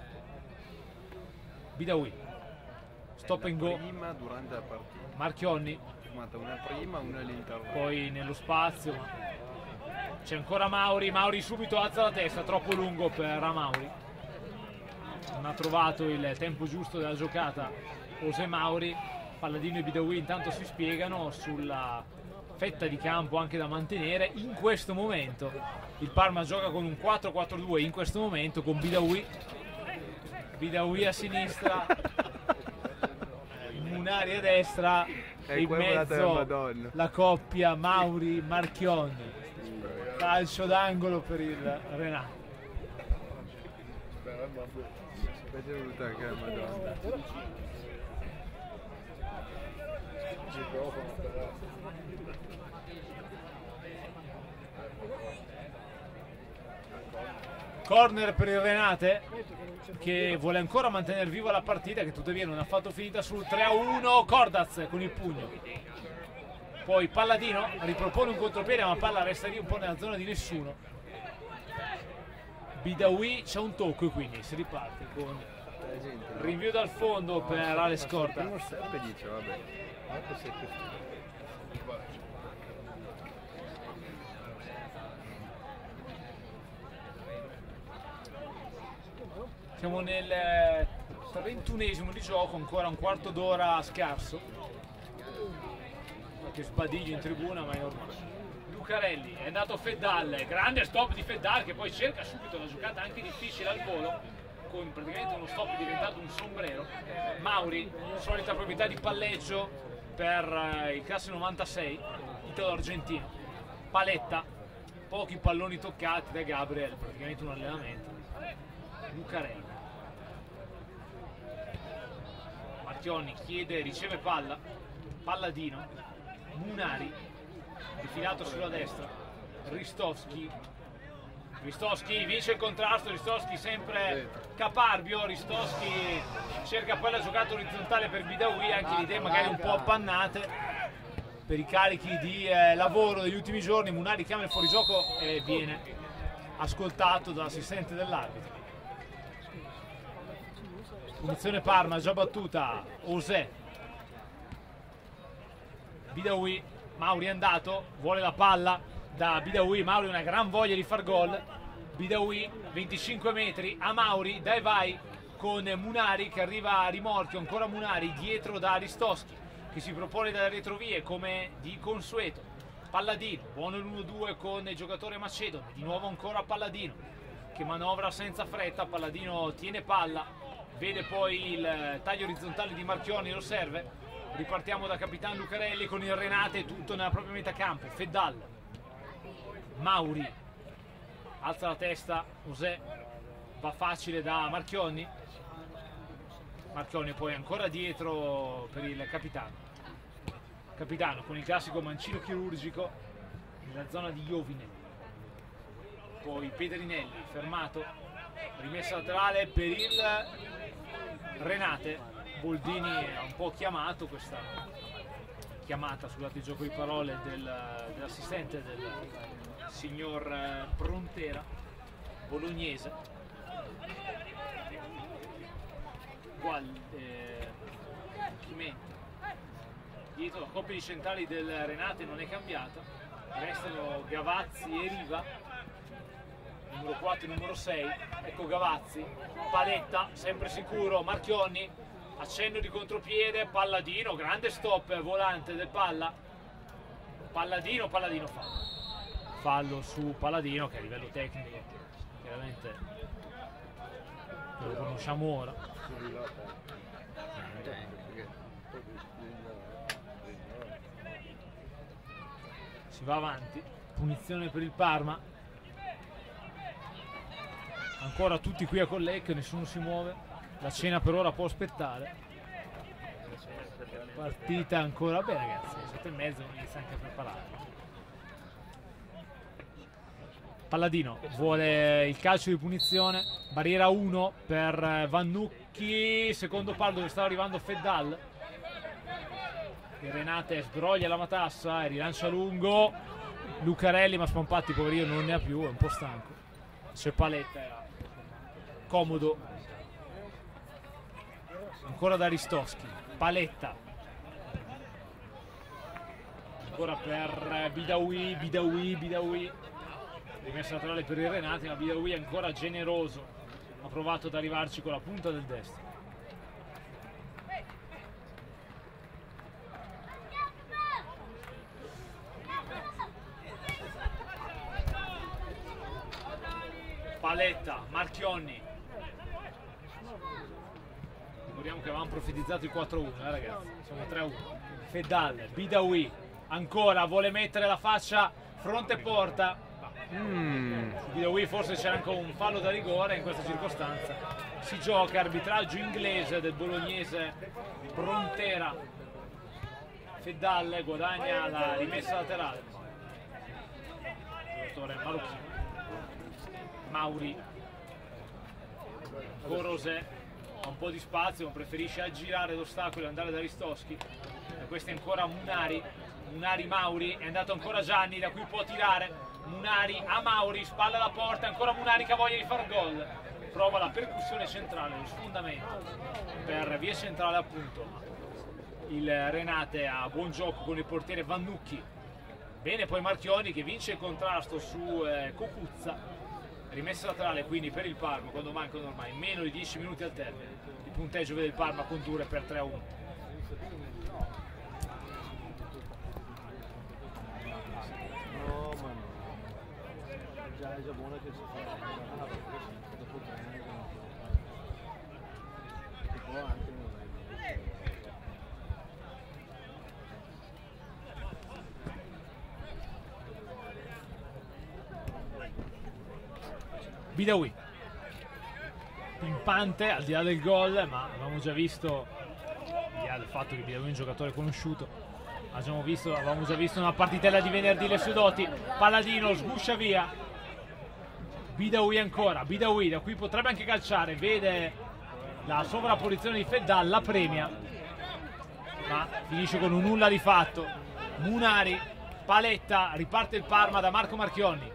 Bidawì, stop and go, Prima durante la partita. Marchionni, Una prima, una all'interno. poi nello spazio, c'è ancora Mauri, Mauri subito alza la testa, troppo lungo per Mauri, non ha trovato il tempo giusto della giocata José Mauri. Palladino e Bidawì intanto si spiegano sulla fetta di campo anche da mantenere. In questo momento il Parma gioca con un 4-4-2, in questo momento con Bidawì a sinistra, Munari a destra e in mezzo la coppia Mauri-Marchionni. Calcio d'angolo per il Renato. È venuta anche la Madonna. Corner per il Renate, che vuole ancora mantenere viva la partita, che tuttavia non ha fatto finita sul 3-1. Cordaz con il pugno, poi Palladino ripropone un contropiede, ma palla resta lì un po' nella zona di nessuno. Bidawì c'è un tocco e quindi si riparte con rinvio dal fondo per Alex Corta. Dice, vabbè. Siamo nel 31esimo di gioco, ancora un quarto d'ora scarso. Qualche sbadiglio in tribuna, ma è normale. Lucarelli, è andato Feddal, grande stop di Feddal che poi cerca subito una giocata anche difficile al volo, con praticamente uno stop diventato un sombrero. Mauri, solita proprietà di palleggio per il classe 96, italo-argentino. Paletta, pochi palloni toccati da Gabriel, praticamente un allenamento. Lucarelli, Marchionni chiede, riceve palla, Palladino, Munari, defilato sulla destra, Ristoschi vince il contrasto, Ristoschi sempre caparbio, Ristoschi cerca poi la giocata orizzontale per Bidawì, anche le idee magari un po' appannate, per i carichi di lavoro degli ultimi giorni. Munari chiama il fuorigioco e viene ascoltato dall'assistente dell'arbitro. Punizione Parma già battuta. Osè, Bidaoui, Mauri è andato, vuole la palla da Bidaoui. Mauri ha una gran voglia di far gol. Bidaoui 25 metri a Mauri, dai vai, con Munari che arriva a rimorchio. Ancora Munari dietro da Aristoschi che si propone dalle retrovie come di consueto. Palladino, buono l'1-2 con il giocatore macedone, di nuovo ancora Palladino che manovra senza fretta. Palladino tiene palla, vede poi il taglio orizzontale di Marchionni, lo serve. Ripartiamo da Capitan Lucarelli con il Renate tutto nella propria metà campo. Feddal, Mauri, alza la testa, Osè, va facile da Marchionni. Marchionni poi ancora dietro per il capitano. Capitano con il classico mancino chirurgico nella zona di Iovine. Poi Pedrinelli fermato, rimessa laterale per il Renate. Boldini ha un po' chiamato questa chiamata, scusate il gioco di parole, dell'assistente del signor Prontera, bolognese. Qua Chimenti. Dietro la coppia di centrali del Renate non è cambiata, restano Gavazzi e Riva, numero 4 e numero 6. Ecco Gavazzi, Paletta sempre sicuro, Marchionni, accenno di contropiede, Palladino, grande stop volante del palla, Palladino fallo su Palladino che a livello tecnico chiaramente lo conosciamo ora. Si va avanti, punizione per il Parma, ancora tutti qui a Collecchio, nessuno si muove, la cena per ora può aspettare. Partita ancora bene ragazzi, 7:30 inizia anche a preparare. Palladino vuole il calcio di punizione, barriera 1 per Vannucchi, secondo palo dove stava arrivando Feddal. Il Renate sbroglia la matassa e rilancia lungo. Lucarelli, ma Spampatti poverino non ne ha più, è un po' stanco. C'è Paletta, era comodo. Ancora da Aristoschi, Paletta. Ancora per Bidaoui. Rimessa laterale per il Renate, ma Bidaoui è ancora generoso. Ha provato ad arrivarci con la punta del destro. Paletta, Marchionni. Ricordiamo che avevamo profetizzato il 4-1, ragazzi. Siamo 3-1. Feddal, Bidaoui, ancora vuole mettere la faccia fronte porta. Bidaoui forse c'era anche un fallo da rigore in questa circostanza. Si gioca arbitraggio inglese del bolognese Prontera. Feddal guadagna la rimessa laterale. Giocatore marocchino. Mauri, Gorosè ha un po' di spazio, ma preferisce aggirare l'ostacolo e andare da Aristoschi. E questo è ancora Munari. Mauri, è andato ancora Gianni, da cui può tirare. Munari a Mauri, spalla alla porta, ancora Munari che ha voglia di far gol. Prova la percussione centrale, lo sfondamento per via centrale appunto. Il Renate ha buon gioco con il portiere Vannucchi. Bene poi Marchionni che vince il contrasto su Cocuzza. Rimessa laterale quindi per il Parma quando mancano ormai meno di 10 minuti al termine. Il punteggio vede il Parma condurre per 3-1. No, ma no. Già è già buona che si fa. Dopo 3 anni che non si può anche non Bidaoui pimpante al di là del gol, ma avevamo già visto, al di là del fatto che Bidaoui è un giocatore conosciuto, avevamo già visto una partitella di venerdì le sue doti. Palladino sguscia via. Bidaoui ancora, Bidaoui da qui potrebbe anche calciare, vede la sovrapposizione di Feddal, la premia, ma finisce con un nulla di fatto. Munari, Paletta, riparte il Parma da Marco Marchionni.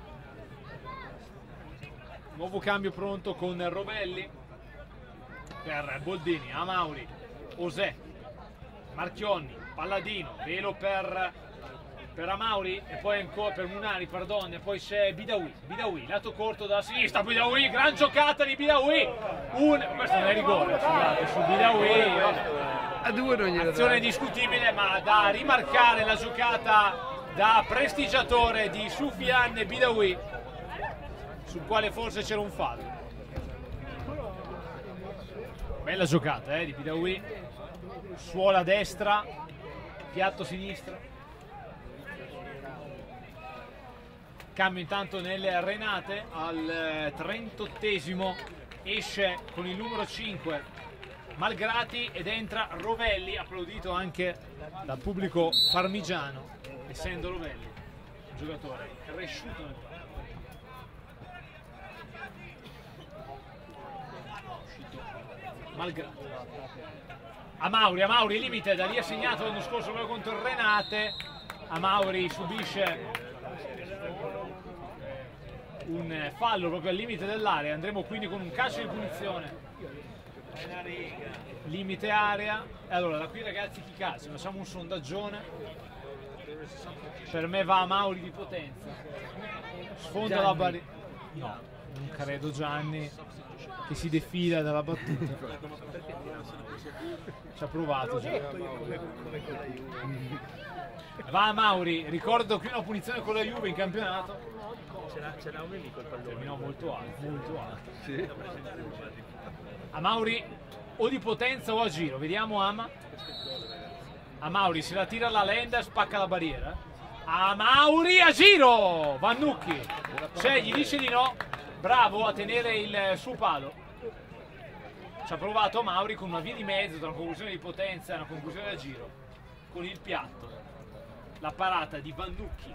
Nuovo cambio pronto con Rovelli per Boldini, Amauri, Osè, Marchionni, Palladino, velo per Amauri e poi ancora per Munari, pardon, e poi c'è Bidawi, lato corto dalla sinistra, Bidawi, gran giocata di Bidawi, questo non è rigore, scusate, su Bidawi, A due non glielo azione discutibile, ma da rimarcare la giocata da prestigiatore di Soufiane Bidawi, sul quale forse c'era un fallo. Bella giocata di Bidawi, suola destra, piatto sinistro. Cambio intanto nel Renate al 38esimo, esce con il numero 5 Malgrati ed entra Rovelli, applaudito anche dal pubblico parmigiano, essendo Rovelli un giocatore cresciuto nel campo. Malgrati. Amauri, limite, da lì ha segnato l'anno scorso quello contro il Renate. Amauri subisce un fallo proprio al limite dell'area, andremo quindi con un calcio di punizione. Limite area. Allora, da qui ragazzi chi calcia? Facciamo un sondaggione. Per me va Amauri di potenza. Sfonda la barriera. No, non credo Gianni, che si defila dalla battuta. Ci ha provato già. Va Mauri, ricordo qui una punizione con la Juve in campionato. C'era un nemico il pallone. Terminò molto alto, molto alto. Sì. A Mauri o di potenza o a giro, vediamo Ama. A Mauri se la tira alla Lenda, spacca la barriera. A Mauri a giro! Vannucchi, cioè gli dice di no, bravo a tenere il suo palo. Ci ha provato Mauri con una via di mezzo tra una conclusione di potenza e una conclusione a giro. Con il piatto, la parata di Vannucchi.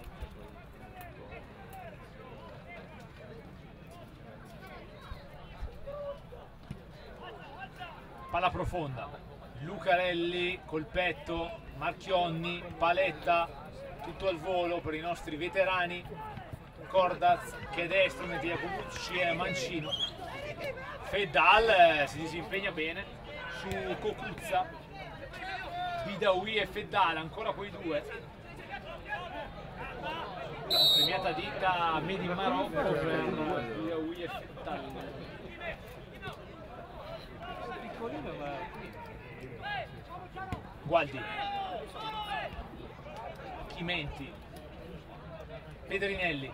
Palla profonda, Lucarelli col petto, Marchionni, Paletta, tutto al volo per i nostri veterani. Cordaz che è destro, mentre Iacobucci è mancino. Feddal si disimpegna bene su Cocuzza. Bidawi e Feddal, ancora quei due. Premiata ditta Made in Marocco per Bidawi e Feddal. Gualdi, Chimenti, Pedrinelli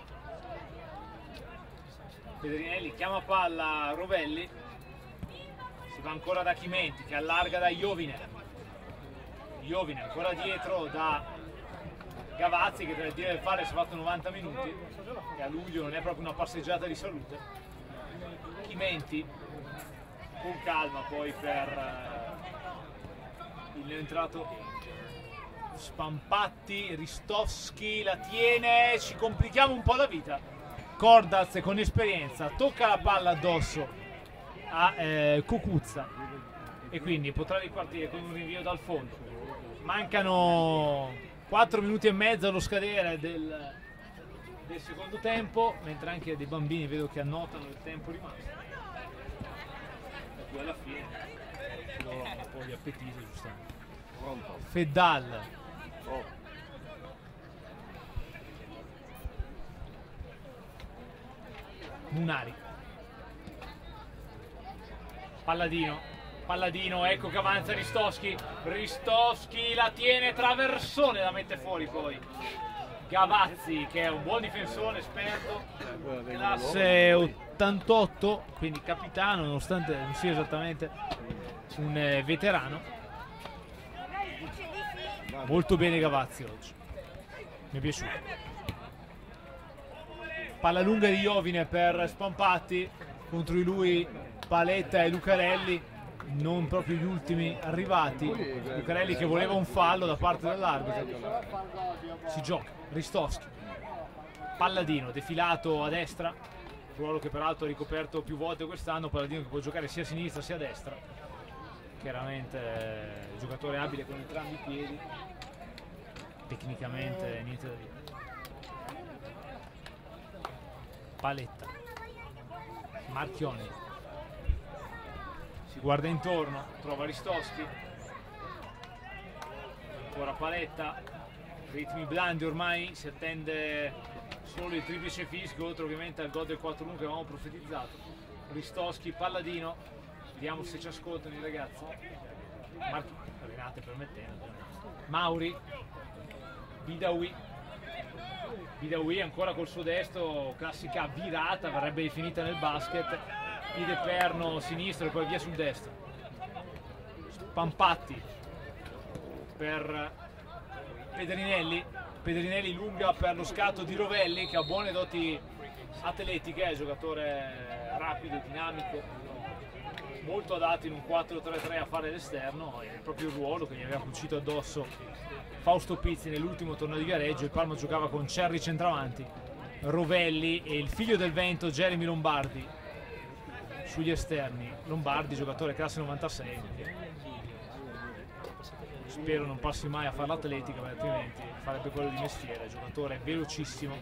chiama palla Rovelli, si va ancora da Chimenti che allarga da Iovine ancora dietro da Gavazzi che per dire del fare si è fatto 90 minuti e a luglio non è proprio una passeggiata di salute. Chimenti con calma poi per il entrato Spampatti, Ristovski la tiene, ci complichiamo un po' la vita. Cordaz con esperienza tocca la palla addosso a Cocuzza e quindi potrà ripartire con un rinvio dal fondo. Mancano 4 minuti e mezzo allo scadere del secondo tempo, mentre anche dei bambini vedo che annotano il tempo rimasto. Da qui alla fine ci loro hanno un po' di appetito, giustamente. Feddal, Munari, Palladino, ecco che avanza Ristovski la tiene, traversone, la mette fuori poi Gavazzi che è un buon difensore esperto, classe 88, quindi capitano nonostante non sia esattamente un veterano. Molto bene Gavazzi oggi, mi è piaciuto. Palla lunga di Iovine per Spampatti, contro di lui Paletta e Lucarelli, non proprio gli ultimi arrivati. Lucarelli che voleva un fallo da parte dell'arbitro. Si gioca, Ristovski, Palladino defilato a destra, ruolo che peraltro ha ricoperto più volte quest'anno. Palladino che può giocare sia a sinistra sia a destra, chiaramente giocatore abile con entrambi i piedi. tecnicamente niente da dire. Paletta, Marchionni, si guarda intorno, trova Ristoschi, ancora Paletta, ritmi blandi ormai, si attende solo il triplice fischio, oltre ovviamente al gol del 4-1 che avevamo profetizzato. Ristoschi, Palladino, vediamo se ci ascoltano i ragazzi. Renate permettendo. Mauri, Bidawi ancora col suo destro, classica virata, verrebbe definita nel basket, piede perno sinistro e poi via sul destro. Spampatti per Pedrinelli lunga per lo scatto di Rovelli, che ha buone doti atletiche, è un giocatore rapido, dinamico, molto adatto in un 4-3-3 a fare l'esterno, è proprio il ruolo che gli aveva cucito addosso Fausto Pizzi nell'ultimo torneo di Viareggio. Il Parma giocava con Cerri centravanti, Rovelli e il figlio del vento Jeremy Lombardi sugli esterni. Lombardi, giocatore classe 96, spero non passi mai a fare l'atletica, altrimenti farebbe quello di mestiere. Giocatore velocissimo,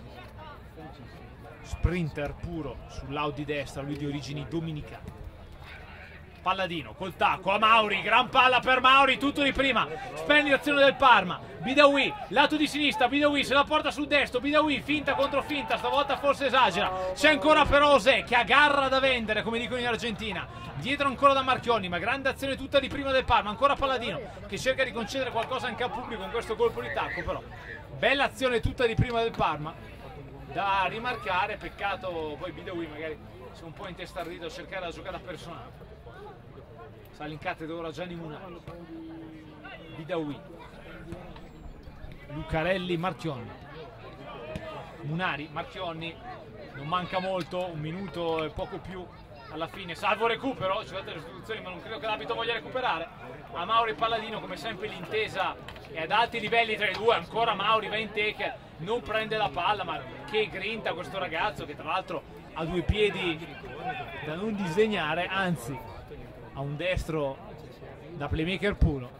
sprinter puro sull'out di destra, lui di origini dominicane. Palladino col tacco a Mauri, gran palla per Mauri, tutto di prima, splendida azione del Parma. Bidawi, lato di sinistra, Bidawi se la porta sul destro, Bidawi finta contro finta, stavolta forse esagera, c'è ancora però Osè che ha garra da vendere, come dicono in Argentina, dietro ancora da Marchionni, ma grande azione tutta di prima del Parma, ancora Palladino che cerca di concedere qualcosa anche al pubblico con questo colpo di tacco, però bella azione tutta di prima del Parma da rimarcare. Peccato poi Bidawi magari si è un po' intestardito a cercare la giocata personale. Sale in cattedra ora Gianni Munari, Bidawi, Lucarelli, Marchionni, Munari, Marchionni, non manca molto, un minuto e poco più alla fine, salvo recupero, ci sono le istituzioni ma non credo che l'abito voglia recuperare. A Mauri Palladino, come sempre l'intesa è ad alti livelli tra i due, ancora Mauri va in tackle, non prende la palla, ma che grinta questo ragazzo che tra l'altro ha due piedi da non disegnare, anzi ha un destro da playmaker puro.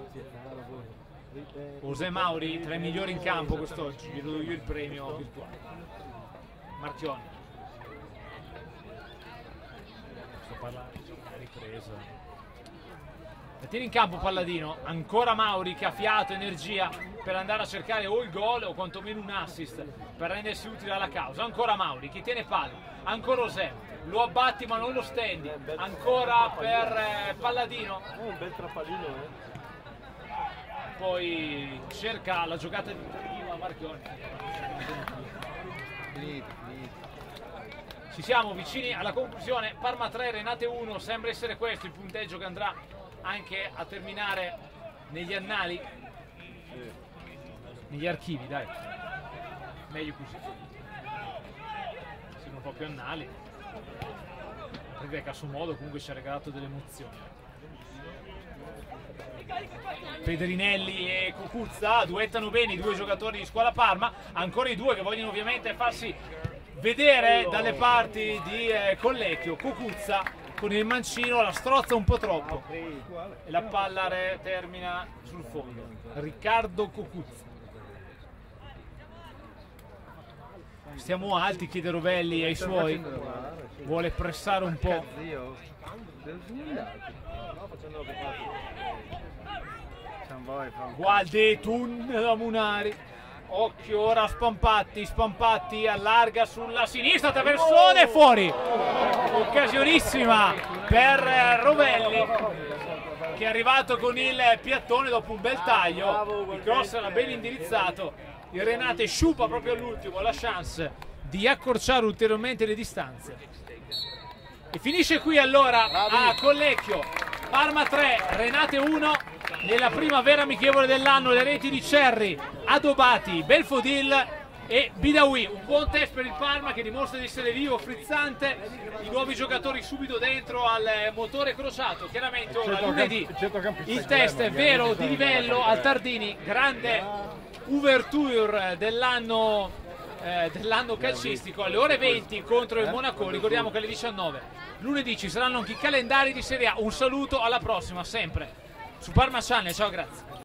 José Mauri tra i migliori in campo quest'oggi, gli do io il premio virtuale. Marchionni, sto parlando di ripresa, la tiene in campo Palladino, ancora Mauri che ha fiato, energia per andare a cercare o il gol o quantomeno un assist per rendersi utile alla causa. Ancora Mauri che tiene palla, ancora José, lo abbatti ma non lo stendi, ancora per Palladino, Un bel trappalino, poi cerca la giocata di prima Marchionni. Ci siamo vicini alla conclusione, Parma 3, Renate 1, sembra essere questo il punteggio che andrà anche a terminare negli annali, negli archivi, dai, meglio così, sono proprio annali, perché a suo modo comunque ci ha regalato delle emozioni. Pedrinelli e Cucuzza duettano bene i due giocatori di squadra Parma, ancora i due che vogliono ovviamente farsi vedere dalle parti di Collecchio. Cucuzza con il mancino la strozza un po' troppo e la palla termina sul fondo. Riccardo Cucuzza. Stiamo alti, chiede Rovelli ai suoi, vuole pressare un po'. Gualdi, tunnel da Munari, occhio ora a Spampatti allarga sulla sinistra, traversone, fuori, occasionissima per Rovelli che è arrivato con il piattone dopo un bel taglio, il cross era ben indirizzato, il Renate sciupa proprio all'ultimo la chance di accorciare ulteriormente le distanze e finisce qui allora a Collecchio, Parma 3, Renate 1. Nella prima vera amichevole dell'anno le reti di Cerri, Adobati, Belfodil e Bidawi. Un buon test per il Parma che dimostra di essere vivo, frizzante, i nuovi giocatori subito dentro al motore crociato. Chiaramente ora lunedì il test è vero di livello al Tardini, grande ouverture dell'anno calcistico alle ore 20 contro il Monaco. Ricordiamo che alle 19 lunedì ci saranno anche i calendari di Serie A. Un saluto, alla prossima sempre su Parma Channel, ciao, grazie.